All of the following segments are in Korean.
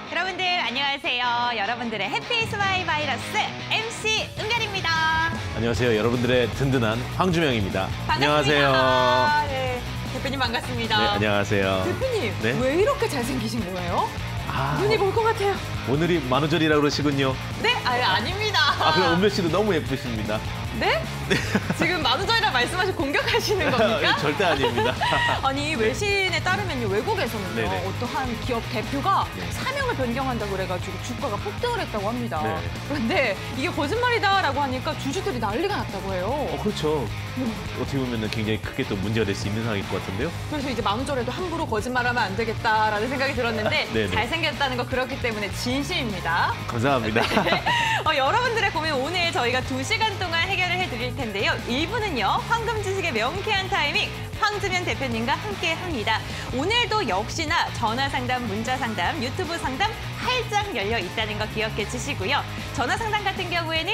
여러분들 안녕하세요. 여러분들의 해피 스마일 바이러스 MC 은별입니다. 안녕하세요. 여러분들의 든든한 황주명입니다. 반갑습니다. 안녕하세요. 네, 대표님 반갑습니다. 네, 안녕하세요. 대표님, 네? 왜 이렇게 잘생기신 거예요? 눈이 볼 것 같아요. 오늘이 만우절이라고 그러시군요. 네? 아닙니다. 그럼 은별 씨도 너무 예쁘십니다. 네? 지금 만우절이라 말씀하시고 공격하시는 겁니까? 절대 아닙니다. 아니, 외신에 따르면요, 외국에서는요, 네네. 어떠한 기업 대표가 네. 사명을 변경한다고 그래가지고 주가가 폭등을 했다고 합니다. 네. 그런데 이게 거짓말이다라고 하니까 주주들이 난리가 났다고 해요. 그렇죠. 어떻게 보면 굉장히 크게 또 문제가 될 수 있는 상황일 것 같은데요. 그래서 이제 만우절에도 함부로 거짓말하면 안 되겠다라는 생각이 들었는데 네네. 잘생겼다는 거 그렇기 때문에 진심입니다. 감사합니다. 여러분들의 고민 오늘 저희가 2시간 동안 해결을 해드릴 텐데요. 1부는요. 황금 지식의 명쾌한 타이밍 황주명 대표님과 함께합니다. 오늘도 역시나 전화 상담, 문자 상담, 유튜브 상담 활짝 열려 있다는 거 기억해 주시고요. 전화 상담 같은 경우에는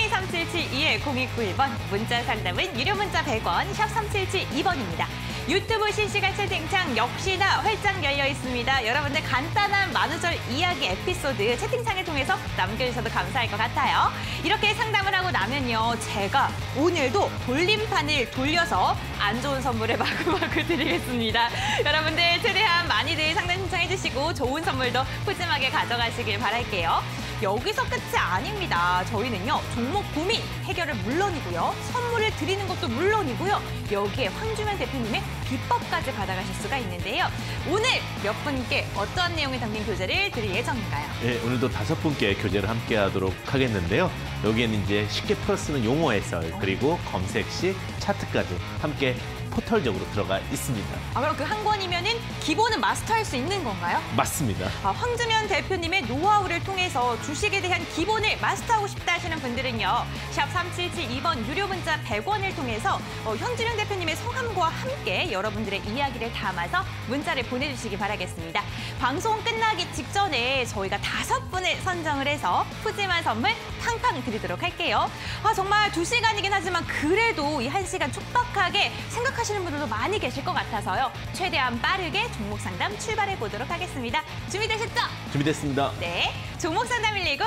023772-0291번, 문자 상담은 유료 문자 100원, 샵 3772번입니다. 유튜브 실시간 채팅창 역시나 활짝 열려 있습니다. 여러분들 간단한 만우절 이야기 에피소드 채팅창을 통해서 남겨주셔도 감사할 것 같아요. 이렇게 상담을 하고 나면요. 제가 오늘도 돌림판을 돌려서 안 좋은 선물을 마구마구 드리겠습니다. 여러분들 최대한 많이들 상담 신청해 주시고 좋은 선물도 푸짐하게 가져가시길 바랄게요. 여기서 끝이 아닙니다. 저희는요. 종목 고민 해결을 물론이고요. 선물을 드리는 것도 물론이고요. 여기에 황주명 대표님의 비법까지 받아가실 수가 있는데요. 오늘 몇 분께 어떠한 내용이 담긴 교재를 드릴 예정인가요? 네, 오늘도 5분께 교재를 함께 하도록 하겠는데요. 여기에는 이제 쉽게 풀어 쓰는 용어 해설, 그리고 검색 시 차트까지 함께 포털적으로 들어가 있습니다. 그럼 그 한 권이면은 기본은 마스터할 수 있는 건가요? 맞습니다. 황주명 대표님의 노하우를 통해서 주식에 대한 기본을 마스터하고 싶다 하시는 분들은요. 샵 3772번 유료 문자 100원을 통해서 황주명 대표님의 성함과 함께 여러분들의 이야기를 담아서 문자를 보내주시기 바라겠습니다. 방송 끝나기 직전에 저희가 5분을 선정을 해서 푸짐한 선물 팡팡 드리도록 할게요. 정말 2시간이긴 하지만 그래도 이 1시간 촉박하게 생각하시는 분들도 많이 계실 것 같아서요. 최대한 빠르게 종목 상담 출발해 보도록 하겠습니다. 준비되셨죠? 준비됐습니다. 네, 종목 상담 119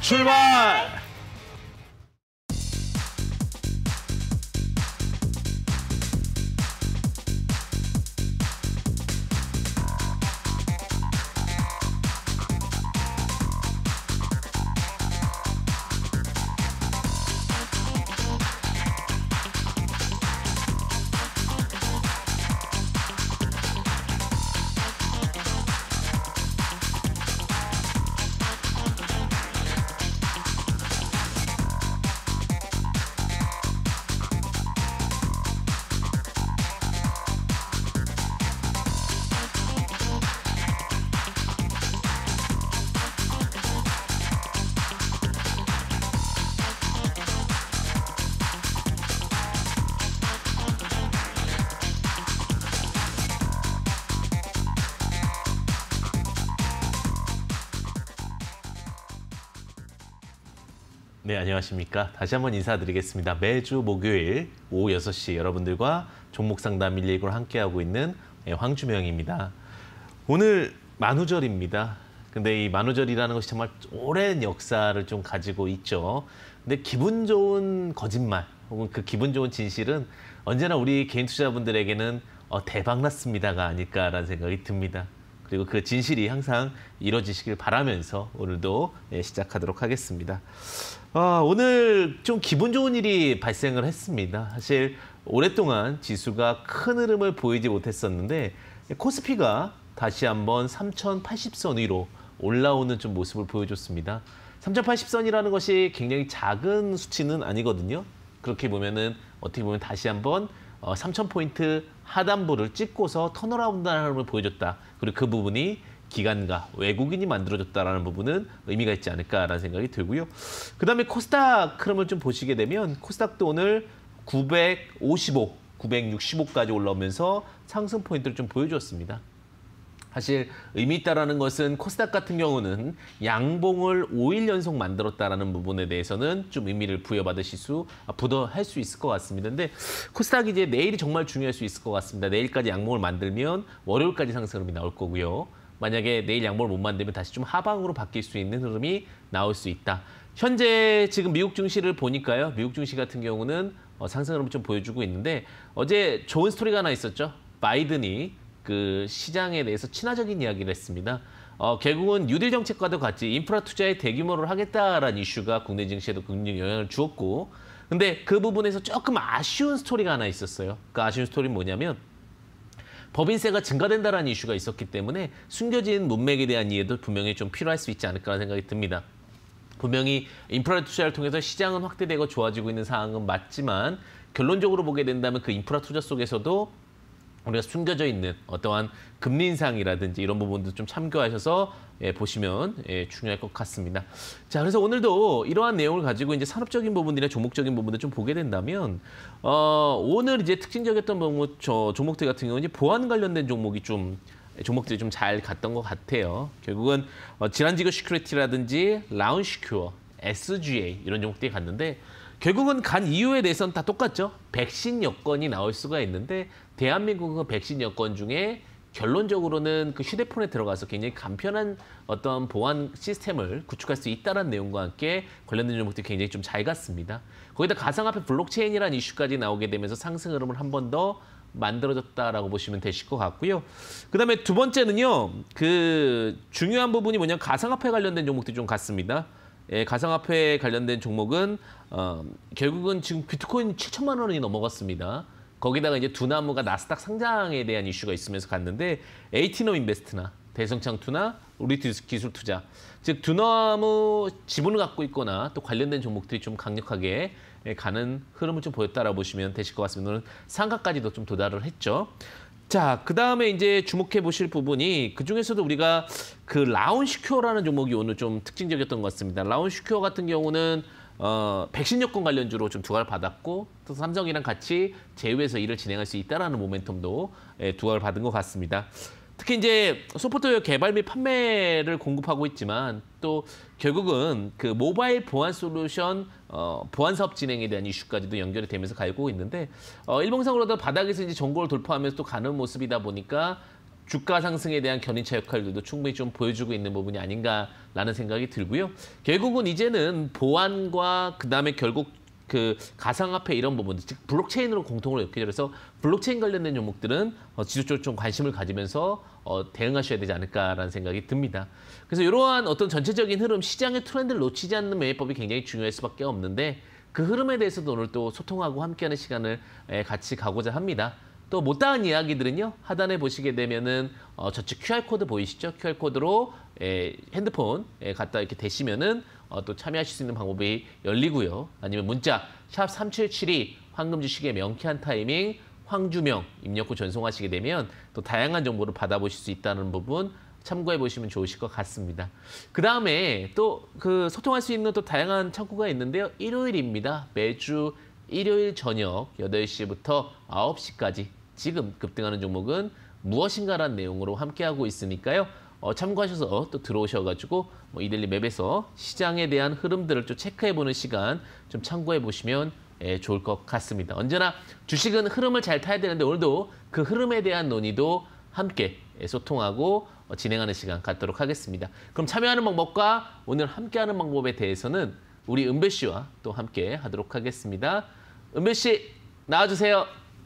출발! 네, 안녕하십니까. 다시 한번 인사드리겠습니다. 매주 목요일 오후 6시 여러분들과 종목 상담 119를 함께하고 있는 황주명입니다. 오늘 만우절입니다. 근데 이 만우절이라는 것이 정말 오랜 역사를 좀 가지고 있죠. 근데 기분 좋은 거짓말 혹은 그 기분 좋은 진실은 언제나 우리 개인 투자자분들에게는 대박났습니다가 아닐까라는 생각이 듭니다. 그리고 그 진실이 항상 이루어지시길 바라면서 오늘도 시작하도록 하겠습니다. 오늘 좀 기분 좋은 일이 발생을 했습니다. 사실 오랫동안 지수가 큰 흐름을 보이지 못했었는데 코스피가 다시 한번 3080선 위로 올라오는 좀 모습을 보여줬습니다. 3080선이라는 것이 굉장히 작은 수치는 아니거든요. 그렇게 보면은 어떻게 보면 다시 한번 3000포인트 하단부를 찍고서 턴어라운드하는 흐름을 보여줬다. 그리고 그 부분이 기관과 외국인이 만들어줬다라는 부분은 의미가 있지 않을까라는 생각이 들고요. 그다음에 코스닥 흐름을 좀 보시게 되면 코스닥도 오늘 955, 965까지 올라오면서 상승 포인트를 좀 보여주었습니다. 사실 의미 있다라는 것은 코스닥 같은 경우는 양봉을 5일 연속 만들었다라는 부분에 대해서는 좀 의미를 부여할 수 있을 것 같습니다. 근데 코스닥이 이제 내일이 정말 중요할 수 있을 것 같습니다. 내일까지 양봉을 만들면 월요일까지 상승 흐름이 나올 거고요. 만약에 내일 양봉을 못 만들면 다시 좀 하방으로 바뀔 수 있는 흐름이 나올 수 있다. 현재 지금 미국 증시를 보니까요. 미국 증시 같은 경우는 상승 흐름을 좀 보여주고 있는데 어제 좋은 스토리가 하나 있었죠. 바이든이 그 시장에 대해서 친화적인 이야기를 했습니다. 결국은 뉴딜 정책과도 같이 인프라 투자에 대규모를 하겠다라는 이슈가 국내 증시에도 긍정적 영향을 주었고 근데 그 부분에서 조금 아쉬운 스토리가 하나 있었어요. 그 아쉬운 스토리는 뭐냐면 법인세가 증가된다라는 이슈가 있었기 때문에 숨겨진 문맥에 대한 이해도 분명히 좀 필요할 수 있지 않을까라는 생각이 듭니다. 분명히 인프라 투자를 통해서 시장은 확대되고 좋아지고 있는 상황은 맞지만 결론적으로 보게 된다면 그 인프라 투자 속에서도 우리가 숨겨져 있는 어떠한 금리 인상이라든지 이런 부분도 좀 참고하셔서 보시면 중요할 것 같습니다. 자, 그래서 오늘도 이러한 내용을 가지고 이제 산업적인 부분이나 종목적인 부분을 좀 보게 된다면 오늘 이제 특징적이었던 종목들 같은 경우는 보안 관련된 종목들이 좀 잘 갔던 것 같아요. 결국은 질환지교 시큐리티라든지 라운시큐어, SGA 이런 종목들이 갔는데 결국은 간 이유에 대해서는 다 똑같죠. 백신 여건이 나올 수가 있는데 대한민국은 백신 여건 중에 결론적으로는 그 휴대폰에 들어가서 굉장히 간편한 어떤 보안 시스템을 구축할 수 있다는 내용과 함께 관련된 종목들이 굉장히 좀 잘 갔습니다. 거기다 가상화폐 블록체인이라는 이슈까지 나오게 되면서 상승 흐름을 한 번 더 만들어졌다라고 보시면 되실 것 같고요. 그다음에 두 번째는요. 그 중요한 부분이 뭐냐면 가상화폐 관련된 종목들이 좀 갔습니다. 가상화폐 관련된 종목은 결국은 지금 비트코인 7천만 원이 넘어갔습니다. 거기다가 이제 두나무가 나스닥 상장에 대한 이슈가 있으면서 갔는데 에이티노 인베스트나 대성창투나 우리기술투자 즉 두나무 지분을 갖고 있거나 또 관련된 종목들이 좀 강력하게 가는 흐름을 좀 보였다라고 보시면 되실 것 같습니다. 오늘 상가까지도 좀 도달을 했죠. 자, 그 다음에 이제 주목해 보실 부분이 그 중에서도 우리가 그 라운시큐어라는 종목이 오늘 좀 특징적이었던 것 같습니다. 라운시큐어 같은 경우는 백신 여건 관련주로 좀 두각을 받았고 또 삼성이랑 같이 제휴해서 일을 진행할 수 있다라는 모멘텀도 두각을 받은 것 같습니다. 특히 이제 소프트웨어 개발 및 판매를 공급하고 있지만 또 결국은 그 모바일 보안 솔루션 보안 사업 진행에 대한 이슈까지도 연결이 되면서 가고 있는데 일봉상으로도 바닥에서 이제 전고를 돌파하면서 또 가는 모습이다 보니까 주가 상승에 대한 견인차 역할들도 충분히 좀 보여주고 있는 부분이 아닌가라는 생각이 들고요. 결국은 이제는 보안과 그다음에 결국 그 가상화폐 이런 부분들, 즉 블록체인으로 공통으로 엮여져서 블록체인 관련된 종목들은 지속적으로 좀 관심을 가지면서 대응하셔야 되지 않을까라는 생각이 듭니다. 그래서 이러한 어떤 전체적인 흐름, 시장의 트렌드를 놓치지 않는 매매법이 굉장히 중요할 수밖에 없는데 그 흐름에 대해서도 오늘 또 소통하고 함께하는 시간을 같이 가고자 합니다. 또 못다한 이야기들은요. 하단에 보시게 되면은 저쪽 QR코드 보이시죠? QR코드로 핸드폰 갖다 이렇게 대시면은 또 참여하실 수 있는 방법이 열리고요. 아니면 문자 샵 3772 황금 주식의 명쾌한 타이밍 황주명 입력 후 전송하시게 되면 또 다양한 정보를 받아보실 수 있다는 부분 참고해 보시면 좋으실 것 같습니다. 그 다음에 또 그 소통할 수 있는 또 다양한 창구가 있는데요. 일요일입니다. 매주 일요일 저녁 8시부터 9시까지 지금 급등하는 종목은 무엇인가라는 내용으로 함께하고 있으니까요. 참고하셔서 또 들어오셔가지고 이데일리 맵에서 시장에 대한 흐름들을 좀 체크해보는 시간 좀 참고해보시면 좋을 것 같습니다. 언제나 주식은 흐름을 잘 타야 되는데 오늘도 그 흐름에 대한 논의도 함께 소통하고 진행하는 시간 갖도록 하겠습니다. 그럼 참여하는 방법과 오늘 함께하는 방법에 대해서는 우리 은배 씨와 또 함께 하도록 하겠습니다. 은배 씨 나와주세요.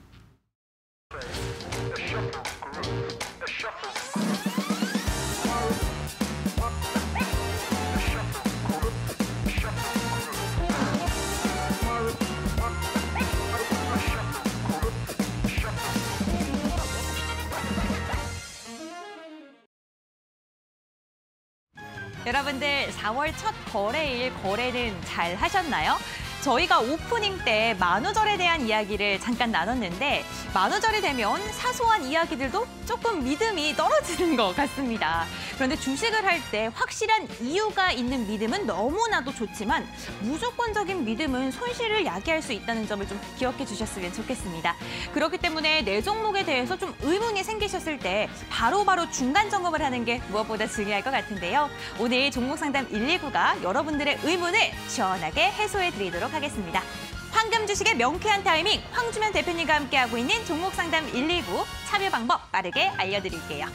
여러분들 4월 첫 거래일 거래는 잘 하셨나요? 저희가 오프닝 때 만우절에 대한 이야기를 잠깐 나눴는데 만우절이 되면 사소한 이야기들도 조금 믿음이 떨어지는 것 같습니다. 그런데 주식을 할 때 확실한 이유가 있는 믿음은 너무나도 좋지만 무조건적인 믿음은 손실을 야기할 수 있다는 점을 좀 기억해 주셨으면 좋겠습니다. 그렇기 때문에 내 종목에 대해서 좀 의문이 생기셨을 때 바로바로 중간 점검을 하는 게 무엇보다 중요할 것 같은데요. 오늘 종목 상담 119가 여러분들의 의문을 시원하게 해소해 드리도록 하겠습니다. 황금 주식의 명쾌한 타이밍 황주명 대표님과 함께하고 있는 종목 상담 119 참여 방법 빠르게 알려드릴게요.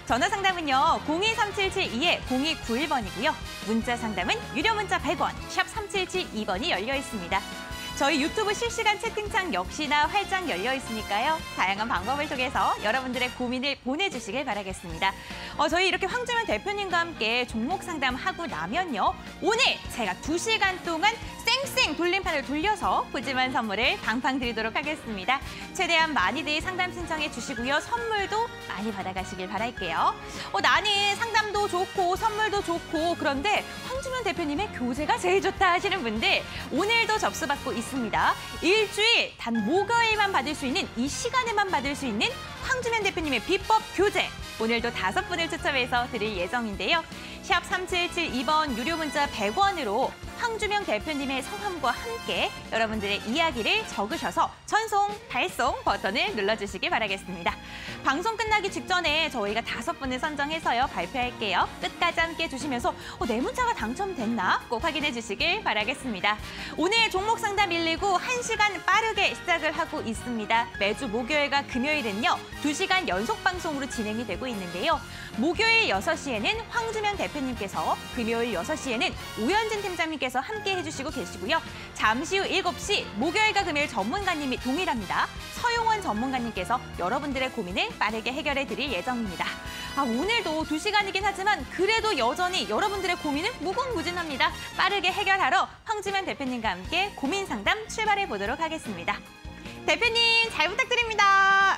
전화 상담은요. 02377-0291번이고요. 문자 상담은 유료 문자 100원, 샵 3772번이 열려 있습니다. 저희 유튜브 실시간 채팅창 역시나 활짝 열려 있으니까요. 다양한 방법을 통해서 여러분들의 고민을 보내주시길 바라겠습니다. 저희 이렇게 황주명 대표님과 함께 종목 상담하고 나면요. 오늘 제가 2시간 동안 쌩쌩 돌림판을 돌려서 푸짐한 선물을 팡팡 드리도록 하겠습니다. 최대한 많이들 상담 신청해 주시고요. 선물도 많이 받아가시길 바랄게요. 나는 상담도 좋고 선물도 좋고 그런데 황주명 대표님의 교재가 제일 좋다 하시는 분들 오늘도 접수받고 있습니다. 일주일 단 목요일만 받을 수 있는 이 시간에만 받을 수 있는 황주명 대표님의 비법 교재 오늘도 5분을 추첨해서 드릴 예정인데요. 샵 3772번 유료 문자 100원으로 황주명 대표님의 성함과 함께 여러분들의 이야기를 적으셔서 전송, 발송 버튼을 눌러주시기 바라겠습니다. 방송 끝나기 직전에 저희가 5분을 선정해서요 발표할게요. 끝까지 함께 해주시면서 내 문자가 당첨됐나 꼭 확인해 주시길 바라겠습니다. 오늘 종목 상담 119 1시간 빠르게 시작을 하고 있습니다. 매주 목요일과 금요일은요 2시간 연속 방송으로 진행이 되고 있는데요. 목요일 6시에는 황주명 대표님께서, 금요일 6시에는 우현진 팀장님께서 함께 해주시고 계시고요. 잠시 후 7시 목요일과 금요일 전문가님이 동일합니다. 서용원 전문가님께서 여러분들의 고민을 빠르게 해결해 드릴 예정입니다. 오늘도 2시간이긴 하지만 그래도 여전히 여러분들의 고민은 무궁무진합니다. 빠르게 해결하러 황주명 대표님과 함께 고민 상담 출발해 보도록 하겠습니다. 대표님 잘 부탁드립니다.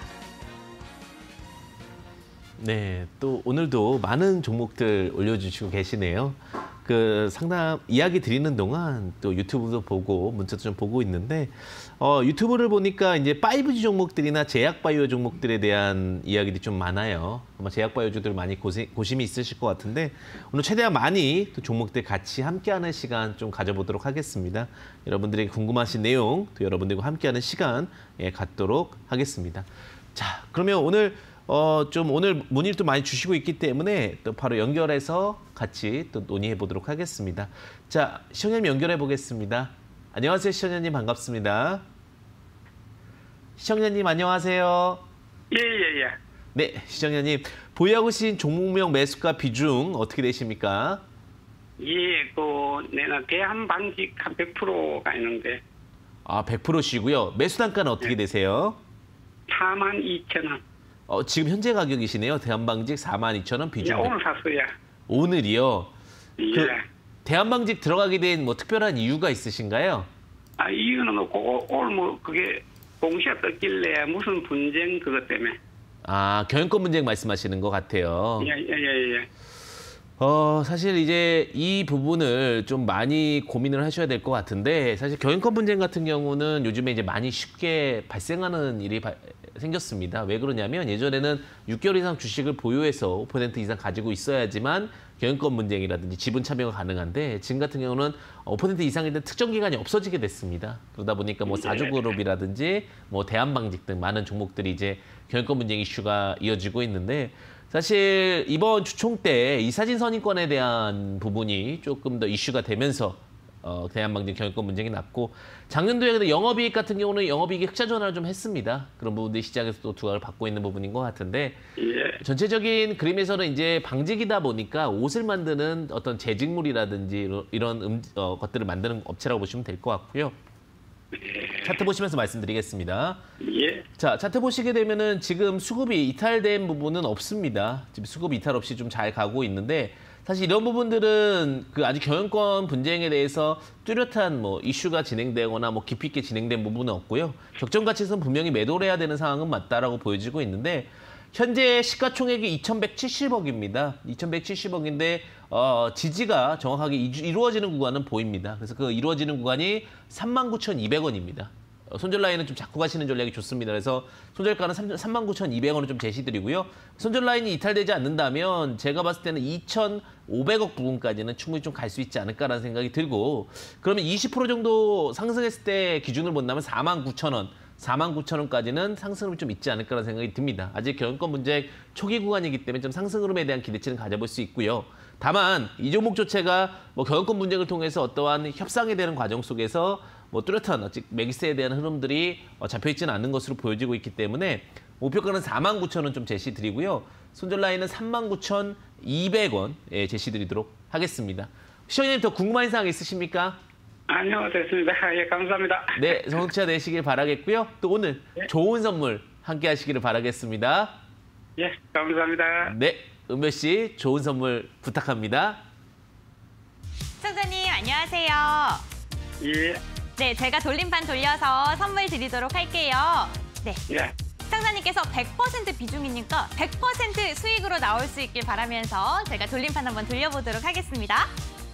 네, 또 오늘도 많은 종목들 올려주시고 계시네요. 그 상담 이야기 드리는 동안 또 유튜브도 보고 문자도 좀 보고 있는데 유튜브를 보니까 이제 5G 종목들이나 제약바이오 종목들에 대한 이야기들이 좀 많아요. 아마 제약바이오주들 많이 고심이 있으실 것 같은데 오늘 최대한 많이 또 종목들 같이 함께하는 시간 좀 가져보도록 하겠습니다. 여러분들이 궁금하신 내용 또 여러분들과 함께하는 시간 갖도록 하겠습니다. 자, 그러면 오늘 좀 오늘 문의를 또 많이 주시고 있기 때문에 또 바로 연결해서 같이 또 논의해 보도록 하겠습니다. 자, 시청자님 연결해 보겠습니다. 안녕하세요, 시청자님 반갑습니다. 시청자님 안녕하세요. 예. 네, 시청자님 보유하고 계신 종목명 매수가 비중 어떻게 되십니까? 예, 내가 대한방직 한 100%가 있는데. 100%시고요. 매수 단가는 어떻게 되세요? 42,000원. 지금 현재 가격이시네요. 대한방직 42,000원 비중. 오늘 샀어요. 오늘이요? 예. 대한방직 들어가게 된 뭐 특별한 이유가 있으신가요? 이유는 없고 오늘 그게 공시가 떴길래 무슨 분쟁 그것 때문에. 경영권 분쟁 말씀하시는 것 같아요. 예. 사실 이제 이 부분을 좀 많이 고민을 하셔야 될 것 같은데 사실 경영권 분쟁 같은 경우는 요즘에 이제 많이 쉽게 발생하는 일이 생겼습니다. 왜 그러냐면 예전에는 6개월 이상 주식을 보유해서 5% 이상 가지고 있어야지만 경영권 분쟁이라든지 지분 참여가 가능한데 지금 같은 경우는 5% 이상이 된 특정 기간이 없어지게 됐습니다. 그러다 보니까 뭐 사주그룹이라든지 뭐 대한방직 등 많은 종목들이 이제 경영권 분쟁 이슈가 이어지고 있는데 사실 이번 주총 때 이사진 선임권에 대한 부분이 조금 더 이슈가 되면서 대한방직 경영권 분쟁이 났고 작년도에 근데 영업이익 같은 경우는 영업이익이 흑자 전환을 좀 했습니다. 그런 부분들이 시장에서 또 두각을 받고 있는 부분인 것 같은데 전체적인 그림에서는 이제 방직이다 보니까 옷을 만드는 어떤 제직물이라든지 이런 것들을 만드는 업체라고 보시면 될 것 같고요. 차트 보시면서 말씀드리겠습니다. 예. 자, 차트 보시게 되면은 지금 수급이 이탈된 부분은 없습니다. 지금 수급 이탈 없이 좀 잘 가고 있는데 사실 이런 부분들은 그 아직 경영권 분쟁에 대해서 뚜렷한 뭐 이슈가 진행되거나 뭐 깊이 있게 진행된 부분은 없고요. 적정 가치에서는 분명히 매도를 해야 되는 상황은 맞다라고 보여지고 있는데 현재 시가총액이 2,170억입니다. 2,170억인데 지지가 정확하게 이루어지는 구간은 보입니다. 그래서 그 이루어지는 구간이 39,200원입니다. 손절 라인은 좀 잡고 가시는 전략이 좋습니다. 그래서 손절가는 39,200원을 좀 제시드리고요. 손절 라인이 이탈되지 않는다면 제가 봤을 때는 2,500억 부분까지는 충분히 좀 갈 수 있지 않을까라는 생각이 들고 그러면 20% 정도 상승했을 때 기준을 본다면 49,000원. 49,000원까지는 상승 흐름이 좀 있지 않을까라는 생각이 듭니다. 아직 경영권 분쟁 초기 구간이기 때문에 좀 상승 흐름에 대한 기대치는 가져볼 수 있고요. 다만 이 종목 자체가 뭐 경영권 분쟁을 통해서 어떠한 협상이 되는 과정 속에서 뭐 뚜렷한 매기세에 대한 흐름들이 잡혀 있지는 않는 것으로 보여지고 있기 때문에 목표가는 49,000원 좀 제시드리고요. 손절 라인은 39,200원 제시드리도록 하겠습니다. 시청자님 더 궁금한 사항 있으십니까? 아니요, 됐습니다. 예, 감사합니다. 네, 성취가 되시길 바라겠고요. 또 오늘 좋은 선물 함께 하시기를 바라겠습니다. 예, 감사합니다. 네, 은별 씨 좋은 선물 부탁합니다. 시청자님 안녕하세요. 예, 네, 제가 돌림판 돌려서 선물 드리도록 할게요. 네, 예. 시청자님께서 100% 비중이니까 100% 수익으로 나올 수 있길 바라면서 제가 돌림판 한번 돌려보도록 하겠습니다.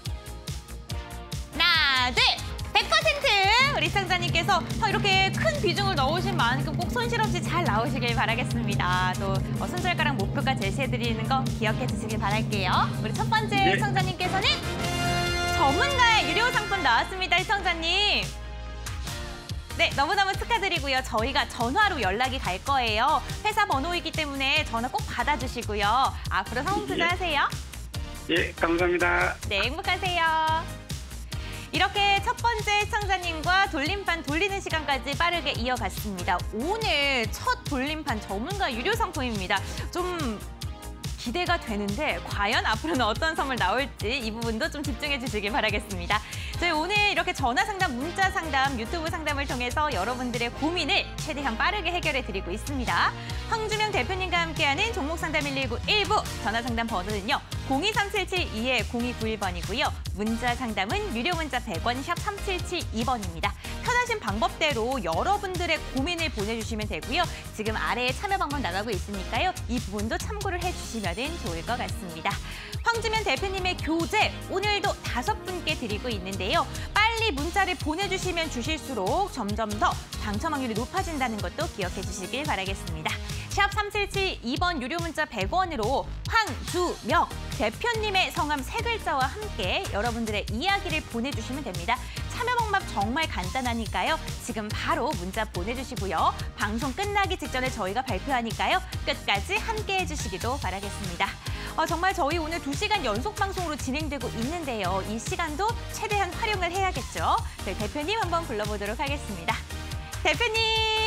하나, 둘, 100%! 우리 시청자님께서 이렇게 큰 비중을 넣으신 만큼 꼭 손실 없이 잘 나오시길 바라겠습니다. 또 손절가랑 목표가 제시해드리는 거 기억해 주시길 바랄게요. 우리 첫 번째 네. 시청자님께서는 전문가의 유료 상품 나왔습니다, 시청자님. 네, 너무너무 축하드리고요. 저희가 전화로 연락이 갈 거예요. 회사 번호이기 때문에 전화 꼭 받아주시고요. 앞으로 성공 투자하세요. 예, 감사합니다. 네, 행복하세요. 이렇게 첫 번째 시청자님과 돌림판 돌리는 시간까지 빠르게 이어갔습니다. 오늘 첫 돌림판 전문가 유료 상품입니다. 좀 기대가 되는데 과연 앞으로는 어떤 선물 나올지 이 부분도 좀 집중해 주시길 바라겠습니다. 저희 오늘 이렇게 전화 상담, 문자 상담, 유튜브 상담을 통해서 여러분들의 고민을 최대한 빠르게 해결해 드리고 있습니다. 황주명 대표님과 함께하는 종목 상담 119 1부 전화 상담 번호는요. 023772-0291번이고요. 문자 상담은 유료 문자 100원 샵 3772번입니다. 편하신 방법대로 여러분들의 고민을 보내주시면 되고요. 지금 아래에 참여 방법 나가고 있으니까요. 이 부분도 참고를 해주시면 좋을 것 같습니다. 황주면 대표님의 교재 오늘도 5분께 드리고 있는데요. 빨리 문자를 보내주시면 주실수록 점점 더 당첨 확률이 높아진다는 것도 기억해 주시길 바라겠습니다. 샵 3772번 유료 문자 100원으로 황주명 대표님의 성함 3글자와 함께 여러분들의 이야기를 보내주시면 됩니다. 참여 방법 정말 간단하니까요. 지금 바로 문자 보내주시고요. 방송 끝나기 직전에 저희가 발표하니까요. 끝까지 함께해 주시기도 바라겠습니다. 정말 저희 오늘 2시간 연속 방송으로 진행되고 있는데요. 이 시간도 최대한 활용을 해야겠죠. 네, 대표님 한번 불러보도록 하겠습니다. 대표님!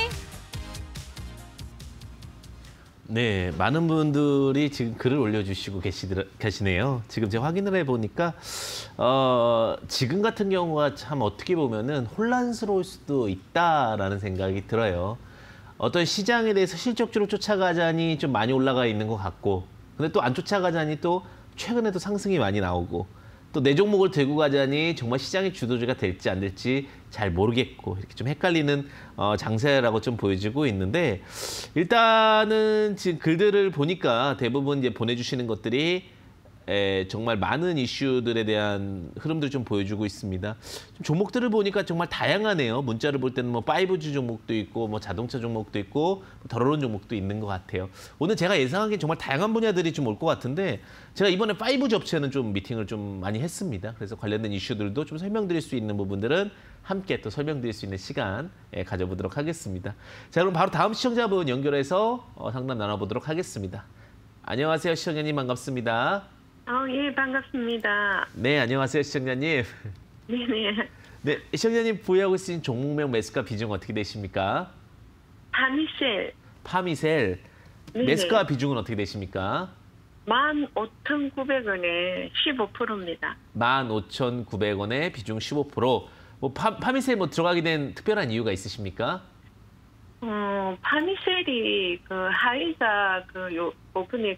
네, 많은 분들이 지금 글을 올려주시고 계시네요. 지금 제가 확인을 해보니까 지금 같은 경우가 참 어떻게 보면은 혼란스러울 수도 있다라는 생각이 들어요. 어떤 시장에 대해서 실적주로 쫓아가자니 좀 많이 올라가 있는 것 같고, 근데 또 안 쫓아가자니 또 최근에도 상승이 많이 나오고, 또 내 종목을 들고 가자니 정말 시장의 주도주가 될지 안 될지 잘 모르겠고, 이렇게 좀 헷갈리는 장세라고 좀 보여지고 있는데, 일단은 지금 글들을 보니까 대부분 이제 보내주시는 것들이 정말 많은 이슈들에 대한 흐름들을 좀 보여주고 있습니다. 좀 종목들을 보니까 정말 다양하네요. 문자를 볼 때는 뭐 5G 종목도 있고, 뭐 자동차 종목도 있고, 덜 오른 종목도 있는 것 같아요. 오늘 제가 예상하기엔 정말 다양한 분야들이 좀 올 것 같은데, 제가 이번에 5G 업체는 좀 미팅을 좀 많이 했습니다. 그래서 관련된 이슈들도 좀 설명드릴 수 있는 부분들은 함께 또 설명드릴 수 있는 시간 가져보도록 하겠습니다. 자, 그럼 바로 다음 시청자분 연결해서 상담 나눠보도록 하겠습니다. 안녕하세요, 시청자님 반갑습니다. 예, 반갑습니다. 네, 안녕하세요, 시청자님. 네네. 네, 시청자님 보유하고 있으신 종목명 매수가 비중 어떻게 되십니까? 파미셀. 파미셀. 네네. 매수가 비중은 어떻게 되십니까? 15,900원에 15%입니다. 15,900원에 비중 15%. 뭐 파미셀 뭐 들어가게 된 특별한 이유가 있으십니까? 파미셀이 하이자 요번에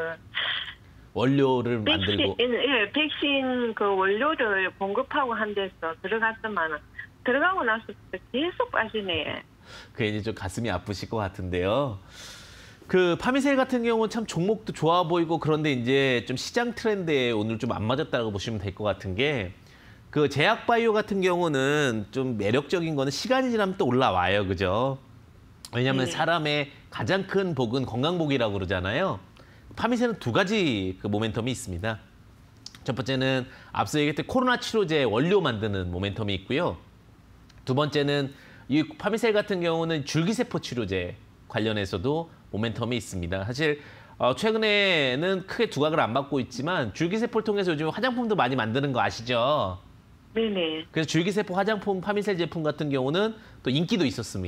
원료를 만들고. 백신 원료를 공급하고 한 데서 들어갔더만 들어가고 나서부터 계속 빠지네. 그게 이제 좀 가슴이 아프실 것 같은데요. 그 파미셀 같은 경우는 참 종목도 좋아 보이고, 그런데 이제 좀 시장 트렌드에 오늘 좀 안 맞았다고 보시면 될 것 같은 게, 그 제약바이오 같은 경우는 좀 매력적인 거는 시간이 지나면 또 올라와요, 그죠? 왜냐하면 사람의 가장 큰 복은 건강복이라고 그러잖아요. 파미셀은 2가지 그 모멘텀이 있습니다. 첫 번째는 앞서 얘기했던 코로나 치료제 원료 만드는 모멘텀이 있고요. 두 번째는 이 파미셀 같은 경우는 줄기세포 치료제 관련해서도 모멘텀이 있습니다. 사실 최근에는 크게 두각을 안 받고 있지만 줄기세포를 통해서 요즘 화장품도 많이 만드는 거 아시죠? 네네. 그래서 줄기세포 화장품 파미셀 제품 같은 경우는 또 인기도 있었습니다.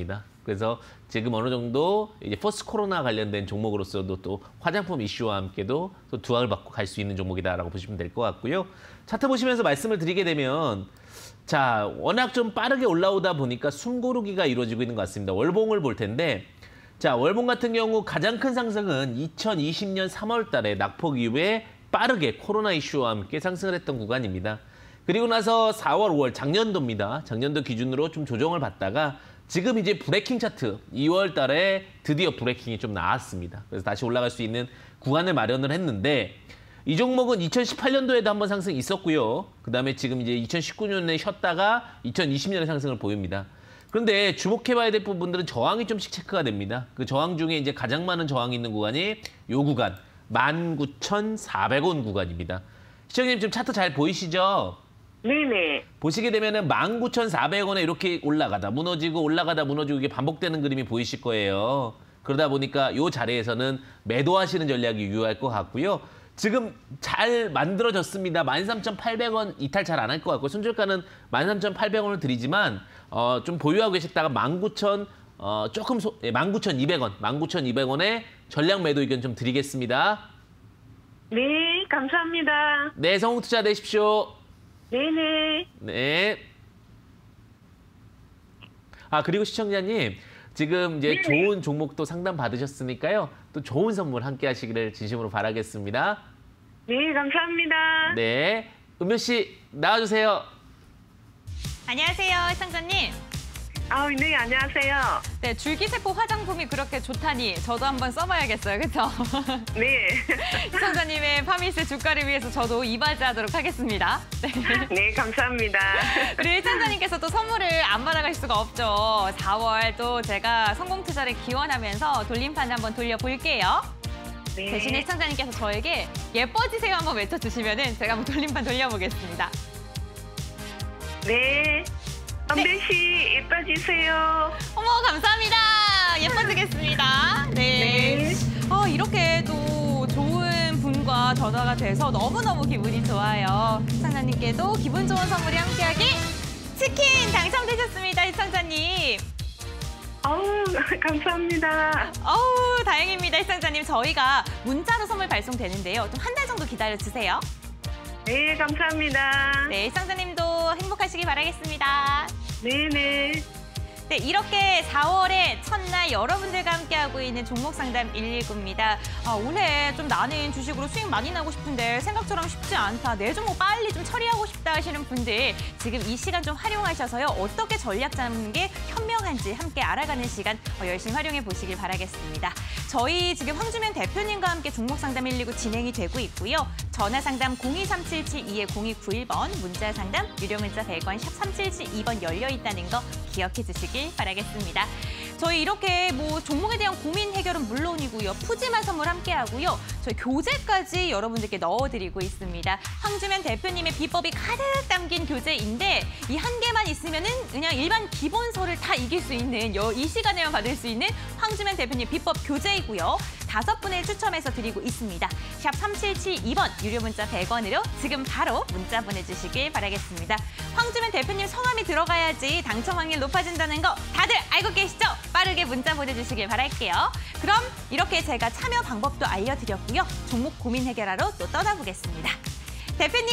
그래서 지금 어느 정도 이제 포스트 코로나 관련된 종목으로서도 또 화장품 이슈와 함께도 또 두각을 받고 갈 수 있는 종목이다라고 보시면 될 것 같고요. 차트 보시면서 말씀을 드리게 되면 자, 워낙 좀 빠르게 올라오다 보니까 숨고르기가 이루어지고 있는 것 같습니다. 월봉을 볼 텐데 자, 월봉 같은 경우 가장 큰 상승은 2020년 3월 달에 낙폭 이후에 빠르게 코로나 이슈와 함께 상승을 했던 구간입니다. 그리고 나서 4월, 5월 작년도입니다. 작년도 기준으로 좀 조정을 받다가 지금 이제 브레이킹 차트 2월 달에 드디어 브레이킹이 좀 나왔습니다. 그래서 다시 올라갈 수 있는 구간을 마련을 했는데 이 종목은 2018년도에도 한번 상승이 있었고요. 그다음에 지금 이제 2019년에 쉬었다가 2020년에 상승을 보입니다. 그런데 주목해봐야 될 부분들은 저항이 좀씩 체크가 됩니다. 그 저항 중에 이제 가장 많은 저항이 있는 구간이 이 구간 19,400원 구간입니다. 시청자님 지금 차트 잘 보이시죠? 네네. 보시게 되면은 19,400원에 이렇게 올라가다 무너지고 올라가다 무너지고 이게 반복되는 그림이 보이실 거예요. 그러다 보니까 이 자리에서는 매도하시는 전략이 유효할 것 같고요. 지금 잘 만들어졌습니다. 13,800원 이탈 잘 안 할 것 같고 손절가는 13,800원을 드리지만 좀 보유하고 계셨다가 19,200원, 19,200원에 전략 매도 의견 좀 드리겠습니다. 네, 감사합니다. 네, 성공투자 되십시오. 네네. 네. 아, 그리고 시청자님, 지금 이제 좋은 종목도 상담 받으셨으니까요. 또 좋은 선물 함께 하시기를 진심으로 바라겠습니다. 네, 감사합니다. 네. 은묘 씨, 나와주세요. 안녕하세요, 시청자님. 네, 안녕하세요. 네, 줄기세포 화장품이 그렇게 좋다니 저도 한번 써봐야겠어요, 그렇죠? 네. 시청자님의 파미스 주가를 위해서 저도 이바지하도록 하겠습니다. 네. 네, 감사합니다. 그리고 시청자님께서 또 선물을 안 받아갈 수가 없죠. 4월 또 제가 성공투자를 기원하면서 돌림판 한번 돌려볼게요. 네. 대신에 시청자님께서 저에게 예뻐지세요 한번 외쳐주시면은 제가 한번 돌림판 돌려보겠습니다. 네. 은배 씨, 예뻐지세요. 어머, 감사합니다. 예뻐지겠습니다. 네. 이렇게 또 좋은 분과 전화가 돼서 너무너무 기분이 좋아요. 시청자님께도 기분 좋은 선물이 함께하길 치킨 당첨되셨습니다, 시청자님. 감사합니다. 다행입니다, 시청자님. 저희가 문자로 선물 발송되는데요. 좀 한 달 정도 기다려주세요. 네, 감사합니다. 네, 시청자님도 행복하시길 바라겠습니다. 네네. 네, 이렇게 4월의 첫날 여러분들과 함께하고 있는 종목상담 119입니다. 올해 좀 나는 주식으로 수익 많이 나고 싶은데 생각처럼 쉽지 않다. 내 종목 빨리 좀 처리하고 싶다 하시는 분들 지금 이 시간 좀 활용하셔서요. 어떻게 전략 잡는 게 현명한지 함께 알아가는 시간 열심히 활용해 보시길 바라겠습니다. 저희 지금 황주면 대표님과 함께 종목상담 119 진행이 되고 있고요. 전화상담 023772-0291번, 문자상담 유료 문자 100원 샵 3772번 열려 있다는 거 기억해 주시길 바라겠습니다. 저희 이렇게 뭐 종목에 대한 고민 해결은 물론이고요. 푸짐한 선물 함께하고요. 저희 교재까지 여러분들께 넣어드리고 있습니다. 황주면 대표님의 비법이 가득 담긴 교재인데 이 한 개만 있으면은 그냥 일반 기본서를 다 이길 수 있는 이 시간에만 받을 수 있는 황주면 대표님 비법 교재이고요. 5분을 추첨해서 드리고 있습니다. 샵 3772번 유료 문자 100원으로 지금 바로 문자 보내주시길 바라겠습니다. 황주면 대표님 성함이 들어가야지 당첨 확률 높아진다는 거 다들 알고 계시죠? 빠르게 문자 보내주시길 바랄게요. 그럼 이렇게 제가 참여 방법도 알려드렸고요. 종목 고민 해결하러 또 떠나보겠습니다. 대표님!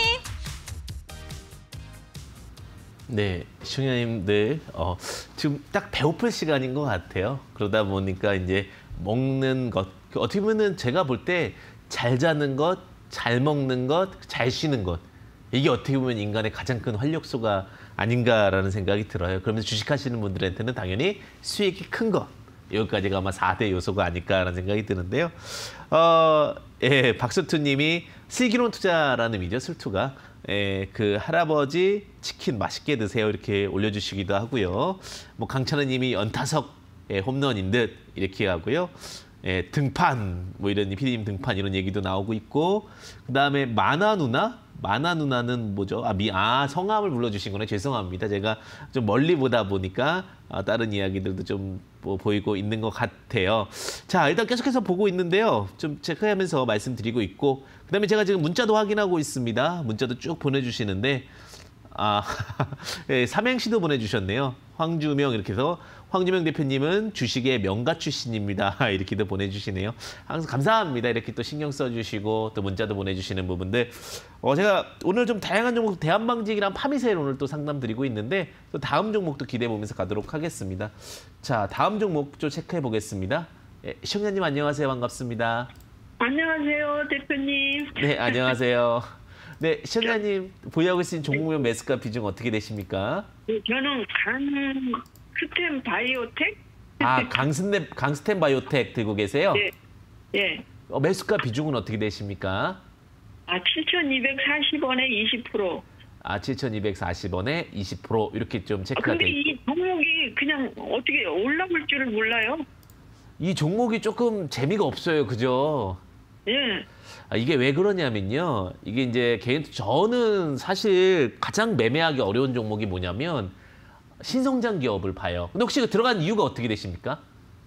네, 시청자님들 지금 딱 배고플 시간인 것 같아요. 그러다 보니까 이제 먹는 것, 어떻게 보면은 제가 볼 때 잘 자는 것, 잘 먹는 것, 잘 쉬는 것 이게 어떻게 보면 인간의 가장 큰 활력소가 아닌가라는 생각이 들어요. 그러면서 주식하시는 분들한테는 당연히 수익이 큰 것 여기까지가 아마 4대 요소가 아닐까라는 생각이 드는데요. 예, 박수투님이 슬기로운 투자라는 의미죠, 슬투가. 예, 그 할아버지 치킨 맛있게 드세요 이렇게 올려주시기도 하고요. 뭐 강찬호님이 연타석 홈런인 듯 이렇게 하고요. 예, 등판 뭐 이런 피디님 등판 이런 얘기도 나오고 있고 그다음에 마나 누나는 뭐죠? 성함을 불러주신 거네. 죄송합니다. 제가 좀 멀리 보다 보니까 다른 이야기들도 좀 보이고 있는 것 같아요. 자, 일단 계속해서 보고 있는데요. 좀 체크하면서 말씀드리고 있고 그다음에 제가 지금 문자도 확인하고 있습니다. 문자도 쭉 보내주시는데 아, 네, 삼행시도 보내주셨네요. 황주명 이렇게 해서 황주명 대표님은 주식의 명가 출신입니다. 이렇게도 보내주시네요. 항상 감사합니다. 이렇게 또 신경 써주시고 또 문자도 보내주시는 부분들. 제가 오늘 좀 다양한 종목 대한방직이랑 파미세일 오늘 또 상담 드리고 있는데 또 다음 종목도 기대해 보면서 가도록 하겠습니다. 자, 다음 종목 좀 체크해 보겠습니다. 시청자님 안녕하세요. 반갑습니다. 안녕하세요, 대표님. 네, 안녕하세요. 네, 시청자님 보유하고 계신 종목명 매수가 비중 어떻게 되십니까? 저는 강스템 바이오텍? 아, 강스템 바이오텍 들고 계세요? 네. 예. 매수가 비중은 어떻게 되십니까? 7,240원에 20%. 7,240원에 20% 이렇게 좀 체크가 근데 돼 있고. 이 종목이 그냥 어떻게 올라올 줄을 몰라요. 이 종목이 조금 재미가 없어요. 그죠? 예. 이게 왜 그러냐면요. 이게 이제 저는 사실 가장 매매하기 어려운 종목이 뭐냐면 신성장 기업을 봐요. 근데 혹시 들어간 이유가 어떻게 되십니까?